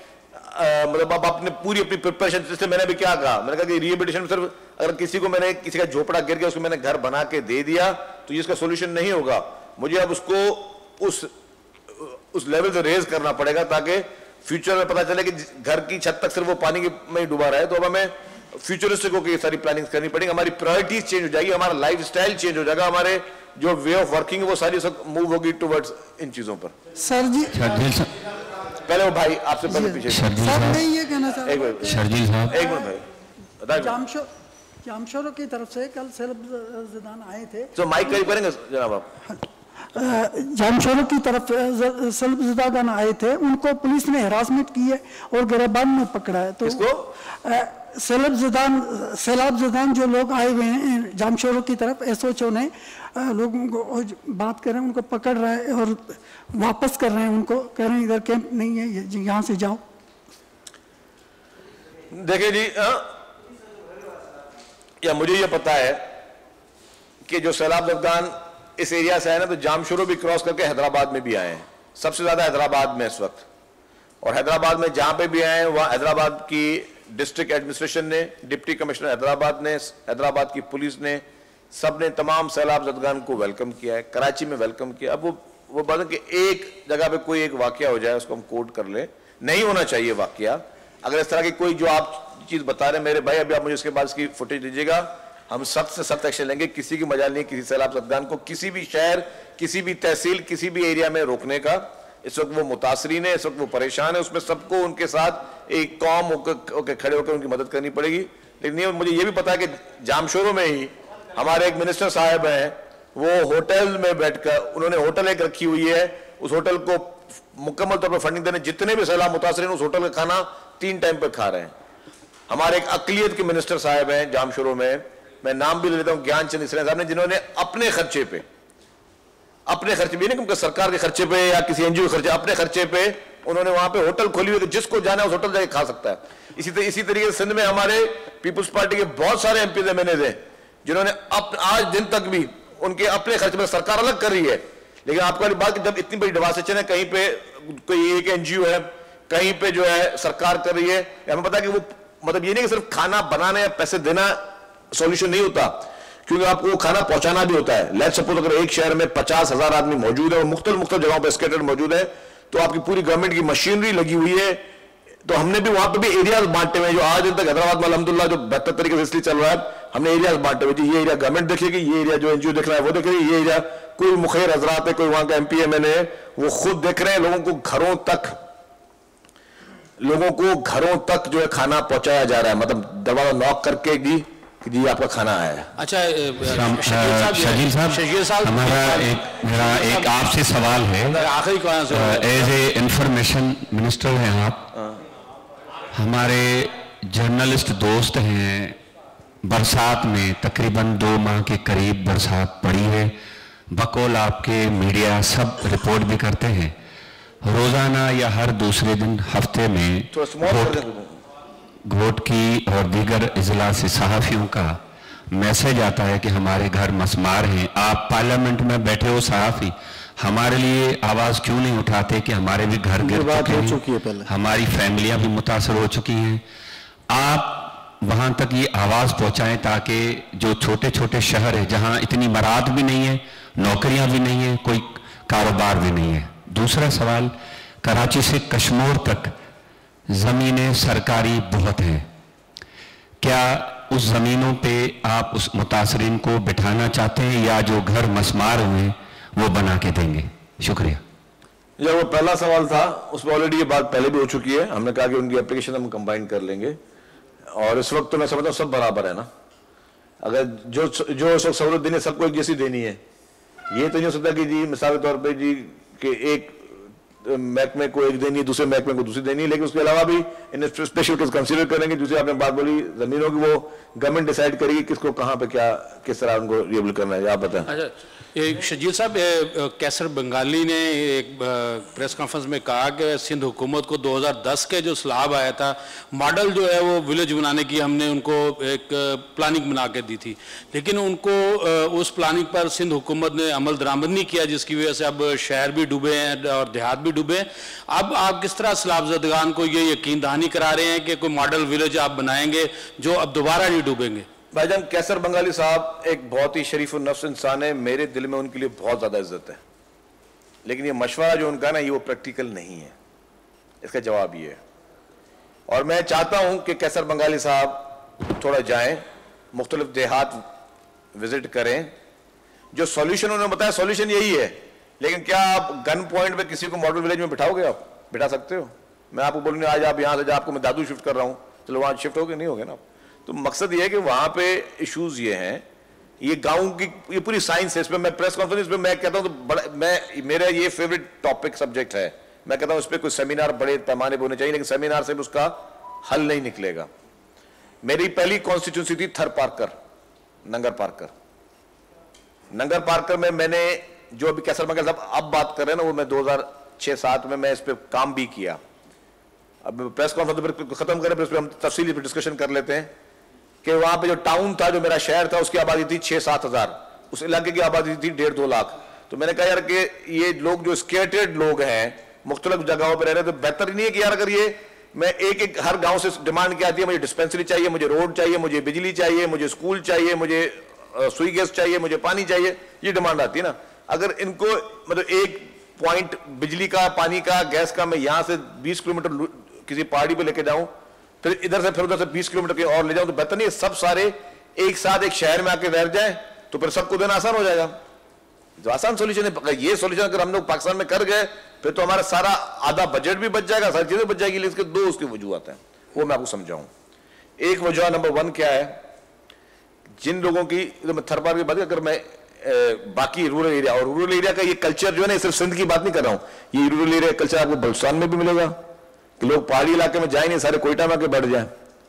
S1: मतलब अब आपने पूरी अपनी प्रिपरेशन, जैसे मैंने भी क्या कहा, मैंने कहा कि रिहेबिलिटेशन सिर्फ अगर किसी को मैंने किसी का झोपड़ा गिर गया उसको मैंने घर बना के दे दिया तो ये इसका सोल्यूशन नहीं होगा। मुझे अब उसको उस लेवल से रेज करना पड़ेगा ताकि फ्यूचर में पता चले कि घर की छत तक सिर्फ वो पानी में ही डूबा रहा है। तो अब हमें फ्यूचरिस्टिक होकर ये सारी प्लानिंग करनी पड़ेगी, हमारी प्रायोरिटीज चेंज हो जाएगी, हमारा लाइफ स्टाइल चेंज हो जाएगा, हमारे जो वे ऑफ वर्किंग है वो सारी सब मूव होगी टुवर्ड्स इन चीजों पर।
S9: सर जी
S1: पहले वो भाई आपसे पहले पीछे
S9: सर मैं ये कहना चाहता हूँ,
S1: शर्जील साहब एक मिनट भाई,
S9: जामशोरों की तरफ से कल सैलाब आए थे,
S1: तो माइक करीब करेंगे जनाब आप।
S9: जामशोरों की तरफ सैलाब आए थे, उनको पुलिस ने हरासमेंट की है और गिरफ्तार में पकड़ा है। तो सैलाब ज़दान जो लोग आए हुए हैं जामशोरों की तरफ, SHO ने लोगों को बात कर रहे हैं, उनको पकड़ रहा है और वापस कर रहे हैं, उनको कह रहे हैं इधर कैंप नहीं है, यहाँ से जाओ।
S1: देखिए जी, या मुझे ये पता है कि जो सैलाब ज़दान इस एरिया से आए ना, तो जामशोरों भी क्रॉस करके हैदराबाद में भी आए हैं, सबसे ज्यादा हैदराबाद में इस वक्त। और हैदराबाद में जहां पे भी आए हैं वहां हैदराबाद की डिस्ट्रिक्ट एडमिनिस्ट्रेशन ने, डिप्टी कमिश्नर हैदराबाद ने, हैदराबाद की पुलिस ने, सब ने तमाम सैलाब ज़दगान को वेलकम किया है, कराची में वेलकम किया। अब वो बात है कि एक जगह पे कोई एक वाकया हो जाए उसको हम कोट कर ले, नहीं होना चाहिए वाकया। अगर इस तरह की कोई जो आप चीज बता रहे हैं मेरे भाई, अभी आप मुझे इसके बाद इसकी फुटेज दीजिएगा, हम सख्त से सख्त एक्शन लेंगे। किसी की मजाल नहीं किसी सैलाब ज़दगान को किसी भी शहर, किसी भी तहसील, किसी भी एरिया में रोकने का। इस वक्त वो मुतासरीन है, इस वक्त वो परेशान है, उसमें सबको उनके साथ एक कौम होकर खड़े होकर उनकी मदद करनी पड़ेगी। लेकिन मुझे ये भी पता है कि जामशोरों में ही हमारे एक मिनिस्टर साहब हैं, वो होटल में बैठकर, उन्होंने होटल एक रखी हुई है, उस होटल को मुकम्मल तौर पर फंडिंग देने, जितने भी सैलाब मुतासरीन उस होटल का खाना 3 टाइम पर खा रहे हैं। हमारे एक अकलियत के मिनिस्टर साहब हैं जामशोरों में, मैं नाम भी ले लेता हूं, ज्ञानचंद इसरा साहब ने, जिन्होंने अपने खर्चे पे नहीं क्योंकि सरकार के खर्चे पे या किसी NGO के खर्चे, अपने खर्चे पे उन्होंने वहां पे होटल खोली हुई है, जिसको जाना है उस होटल जाके खा सकता है। इसी तरीके से सिंध में हमारे पीपुल्स पार्टी के बहुत सारे MPs MNAs हैं जिन्होंने आज दिन तक भी उनके अपने खर्चे में, सरकार अलग कर रही है, लेकिन आपको वाली बात कि जब इतनी बड़ी डिवास्टेशन है, कहीं पे कोई एक NGO है, कहीं पे जो है सरकार कर रही है, हमें पता है कि वो मतलब ये नहीं कि सिर्फ खाना बनाना या पैसे देना सॉल्यूशन नहीं होता, क्योंकि आपको वो खाना पहुंचाना भी होता है। लेट्स सपोज अगर एक शहर में 50,000 आदमी मौजूद है और मुख्तलिफ जगहों पर स्कैटर्ड मौजूद है, तो आपकी पूरी गवर्नमेंट की मशीनरी लगी हुई है। तो हमने भी वहां पे भी एरियाज बांटे हुए हैं, जो आज दिन तक हैदराबाद में अल्हम्दुलिल्लाह जो बेहतर तरीके से इसलिए चल रहा है, हमने एरियाज बांटे हुए। ये एरिया गवर्नमेंट देखेगी, ये एरिया जो NGO देख रहा है वो देखेगी, ये एरिया कोई मुखैर हजरात है, कोई वहां का MP MNA है, वो खुद देख रहे हैं। लोगों को घरों तक जो है खाना पहुंचाया जा रहा है, मतलब दरवाजा नॉक करके जी आपका खाना आया है।
S10: अच्छा
S11: शकील साहब, मेरा एक आपसे सवाल है,
S10: आखिरी
S11: एज ए इंफॉर्मेशन मिनिस्टर हैं आप, हमारे जर्नलिस्ट दोस्त हैं, बरसात में तकरीबन 2 माह के करीब बरसात पड़ी है, बकौल आपके मीडिया सब रिपोर्ट भी करते हैं, रोजाना या हर दूसरे दिन हफ्ते में घोट की और दीगर इजला से सहाफ़ियों का मैसेज आता है कि हमारे घर मसमार हैं। आप पार्लियामेंट में बैठे हो सहाफ़ी, हमारे लिए आवाज़ क्यों नहीं उठाते कि हमारे भी घर गिर चुके हैं, हमारी फैमिलियां भी मुतासर हो चुकी हैं। आप वहां तक ये आवाज़ पहुंचाएं ताकि जो छोटे छोटे शहर है जहां इतनी मराद भी नहीं है, नौकरियां भी नहीं है, कोई कारोबार भी नहीं है। दूसरा सवाल, कराची से कश्मीर तक ज़मीनें सरकारी बहुत हैं, क्या उस ज़मीनों पे आप उस मुतासरीन को बिठाना चाहते हैं या जो घर मसमार हुए वो बना के देंगे? शुक्रिया।
S1: जब वो पहला सवाल था उसमें ऑलरेडी ये बात पहले भी हो चुकी है, हमने कहा कि उनकी एप्लीकेशन हम कंबाइन कर लेंगे, और इस वक्त तो मैं समझता हूँ सब बराबर है ना। अगर जो इस वक्त सहूलत देनी है सबको एक जैसी देनी है, ये तो नहीं हो सकता कि जी मिसाल के तौर पर जी कि एक महकमे को एक देनी है, दूसरे महकमे को दूसरी देनी है, लेकिन उसके अलावा भी इन स्पेशल केस कंसीडर करेंगे। दूसरी आपने बात बोली जमीनों की, वो गवर्नमेंट डिसाइड करेगी किसको कहाँ पे क्या किस तरह उनको रिएबल करना है, आप बताएं।
S10: अच्छा, शजील साहब, कैसर बंगाली ने एक प्रेस कॉन्फ्रेंस में कहा कि सिंध हुकूमत को 2010 के जो सैलाब आया था, मॉडल जो है वो विलेज बनाने की हमने उनको एक प्लानिंग बना के दी थी, लेकिन उनको उस प्लानिंग पर सिंध हुकूमत ने अमल दरामद नहीं किया, जिसकी वजह से अब शहर भी डूबे हैं और देहात भी भी डूबे। अब आप किस तरह सैलाब को ये यकीन दहानी करा रहे हैं कि कोई मॉडल विलेज आप बनाएंगे जो अब दोबारा नहीं डूबेंगे?
S1: भाईजान, कैसर बंगाली साहब एक बहुत ही शरीफ और नफ्स इंसान है, मेरे दिल में उनके लिए बहुत ज़्यादा इज्जत है, लेकिन ये मशवरा जो उनका ना ये वो प्रैक्टिकल नहीं है, इसका जवाब ये है। और मैं चाहता हूं कि कैसर बंगाली साहब थोड़ा जाएं, मुख्तलिफ देहात विजिट करें, जो सॉल्यूशन उन्होंने बताया सॉल्यूशन यही है, लेकिन क्या आप गन पॉइंट पे किसी को मॉडल विलेज में बिठाओगे? आप बिठा सकते हो? मैं आपको बोलूँगा आज आप यहाँ से जाओ, आपको मैं दादू शिफ्ट कर रहा हूँ, चलो वहाँ शिफ्ट हो गए? नहीं हो गए ना। तो मकसद ये है कि वहाँ पे इश्यूज ये हैं, ये गाँव की ये पूरी साइंस है, इसमें मैं प्रेस कॉन्फ्रेंस में मैं कहता हूँ तो बड़ा मेरा ये फेवरेट टॉपिक सब्जेक्ट है, मैं कहता हूँ इस पर कोई सेमिनार बड़े पैमाने पर होने चाहिए, लेकिन सेमिनार से भी उसका हल नहीं निकलेगा। मेरी पहली कॉन्स्टिट्यूंसी थी थर पार्कर, नंगर पार्कर। नंगर पार्कर में मैंने जो अभी कैसर बंगाल साहब अब बात कर रहे हैं ना, वो मैं 2006-07 में मैं इस पर काम भी किया। अब प्रेस कॉन्फ्रेंस खत्म करें फिर इस पर हम तफसीली डिस्कशन कर लेते हैं कि वहां पे जो टाउन था, जो मेरा शहर था, उसकी आबादी थी 6-7 हजार, उस इलाके की आबादी थी 1.5-2 लाख। तो मैंने कहा यार कि ये लोग जो स्केटर्ड लोग हैं, मुख्तलिफ जगहों पर रह रहे हैं, तो बेहतर ही नहीं है कि यार अगर ये मैं एक हर गांव से डिमांड क्या आती है, मुझे डिस्पेंसरी चाहिए, मुझे रोड चाहिए, मुझे बिजली चाहिए, मुझे स्कूल चाहिए, मुझे सुई गैस चाहिए, मुझे पानी चाहिए, ये डिमांड आती है ना। अगर इनको मतलब एक पॉइंट बिजली का, पानी का, गैस का मैं यहां से 20 किलोमीटर किसी पहाड़ी पे लेके जाऊं, फिर इधर से फिर उधर से 20 किलोमीटर के और ले जाऊं, तो बेहतर नहीं है सब सारे एक साथ एक शहर में आके बैठ जाए, तो फिर सबको देना आसान हो जाएगा। जो आसान सोल्यूशन है, ये सोल्यूशन अगर हम लोग पाकिस्तान में कर गए फिर तो हमारा सारा आधा बजट भी बच जाएगा, सारी चीजें बच जाएगी। लेकिन इसके दो उसकी वजूहत हैं, वो मैं आपको समझाऊं। एक वजह नंबर 1 क्या है, जिन लोगों की थरपार की बात, अगर मैं बाकी रूरल एरिया और रूरल एरिया का ये कल्चर जो है ना, सिर्फ सिंध की बात नहीं कर रहा हूं, ये रूरल एरिया कल्चर आपको बलुचिस्तान में भी मिलेगा कि लोग पहाड़ी इलाके में जाए नहीं, सारे कोयटा में आके बैठ जाए।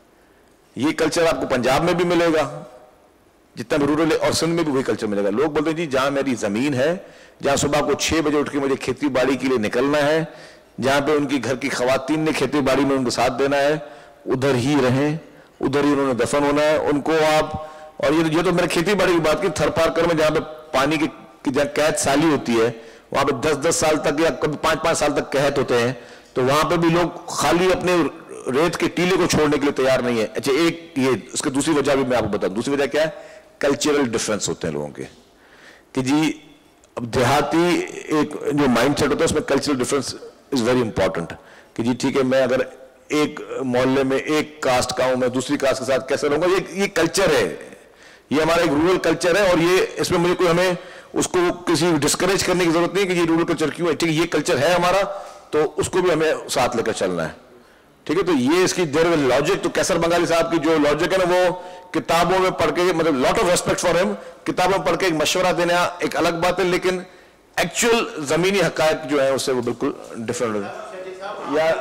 S1: ये कल्चर आपको पंजाब में भी मिलेगा, जितना भी रूरल, और सिंध में भी वही कल्चर मिलेगा। लोग बोलते हैं जी जहां मेरी जमीन है, जहां सुबह को 6 बजे उठ के मुझे खेती बाड़ी के लिए निकलना है, जहां पे उनकी घर की खवातीन ने खेती बाड़ी में उनको साथ देना है, उधर ही रहें, उधर ही उन्होंने दफन होना है उनको आप। और ये तो मैंने खेती बाड़ी की बात की, थर पार्कर में जहां पे पानी की जहां कैद साली होती है, वहां पे 10-10 साल तक या कभी 5-5 साल तक कहत होते हैं, तो वहां पे भी लोग खाली अपने रेत के टीले को छोड़ने के लिए तैयार नहीं है। अच्छा, एक ये उसकी दूसरी वजह भी मैं आपको बताऊं। दूसरी वजह क्या है, कल्चरल डिफरेंस होते हैं लोगों के, कि जी अब देहाती एक जो माइंडसेट होता है उसमें cultural difference is very important, कि जी ठीक है, मैं अगर एक मोहल्ले में एक कास्ट का हूं, मैं दूसरी कास्ट के साथ कैसे रहूंगा, ये कल्चर है, ये हमारा एक रूरल कल्चर है, और ये इसमें मुझे कोई हमें उसको किसी डिस्करेज करने की जरूरत नहीं कि ये रूरल कल्चर क्यों है। ठीक है, ये कल्चर है हमारा, तो उसको भी हमें साथ लेकर चलना है। ठीक है, तो ये इसकी देर लॉजिक, तो कैसर बंगाली साहब की जो लॉजिक है ना, वो किताबों में पढ़ के, मतलब lot of respect for him, किताबों में पढ़ के एक मशवरा देना एक अलग बात है, लेकिन एक्चुअल जमीनी हकायक जो है उससे वो बिल्कुल डिफरेंट है। या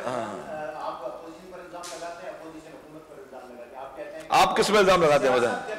S1: आप किस पे इल्जाम लगाते हैं?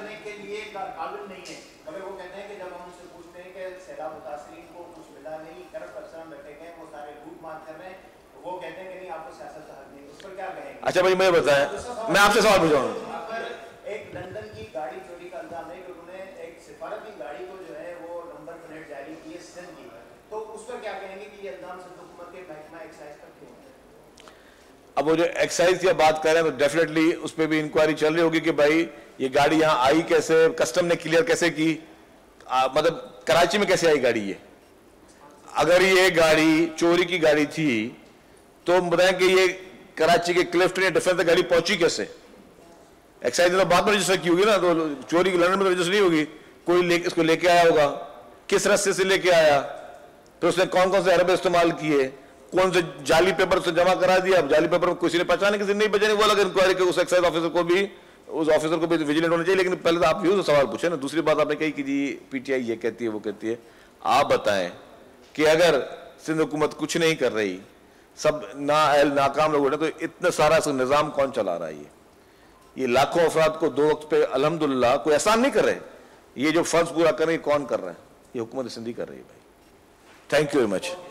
S1: अच्छा भाई मुझे बताएं, मैं आपसे सवाल पूछूंगा।
S12: एक लंदन की गाड़ी चोरी का इल्जाम है कि उन्होंने एक सिफारती गाड़ी को जो है वो नंबर प्लेट जारी की है सिंध की, तो उस पर क्या कहेंगे कि ये इल्जाम सिंध हुकूमत के महकमा एक्साइज पर क्यों है?
S1: अब वो जो एक्साइज की बात कर रहे हैं तो डेफिनेटली उस पर भी इंक्वायरी चल रही होगी कि भाई ये गाड़ी यहाँ आई कैसे, कस्टम ने क्लियर कैसे की, मतलब कराची में कैसे आई गाड़ी ये। अगर ये गाड़ी चोरी की गाड़ी थी तो बताएं कि ये कराची के क्लिफ्ट या डिफेंस गाड़ी पहुंची कैसे। एक्साइज ने बाद में रजिस्टर की होगी ना, तो चोरी की लंदन में तो रजिस्टर नहीं होगी, कोई इसको लेके आया होगा, किस रास्ते से लेके आया, तो उसने कौन कौन से अरबे इस्तेमाल किए, कौन से जाली पेपर उसने जमा करा दिया। अब जाली पेपर किसी ने पहचाने, किसी नहीं पहचाने, वो अलग इंक्वायरी के उस एक्साइज ऑफिसर को भी, उस ऑफिसर को भी विजिलेंट होना चाहिए। लेकिन पहले तो आप यूं सवाल पूछे ना। दूसरी बात आपने कही कि जी पीटीआई ये कहती है वो कहती है, आप बताएं कि अगर सिंध हुकूमत कुछ नहीं कर रही, सब नाकाम लोग, तो इतना सारा निजाम कौन चला रहा है? ये लाखों अफराद को 2 वक्त पे अल्हम्दुलिल्लाह कोई एहसान नहीं कर रहे, ये जो फर्ज पूरा कर रहे हैं कौन कर रहा है? ये हुकूमत सिंधी कर रही है भाई। Thank you very much.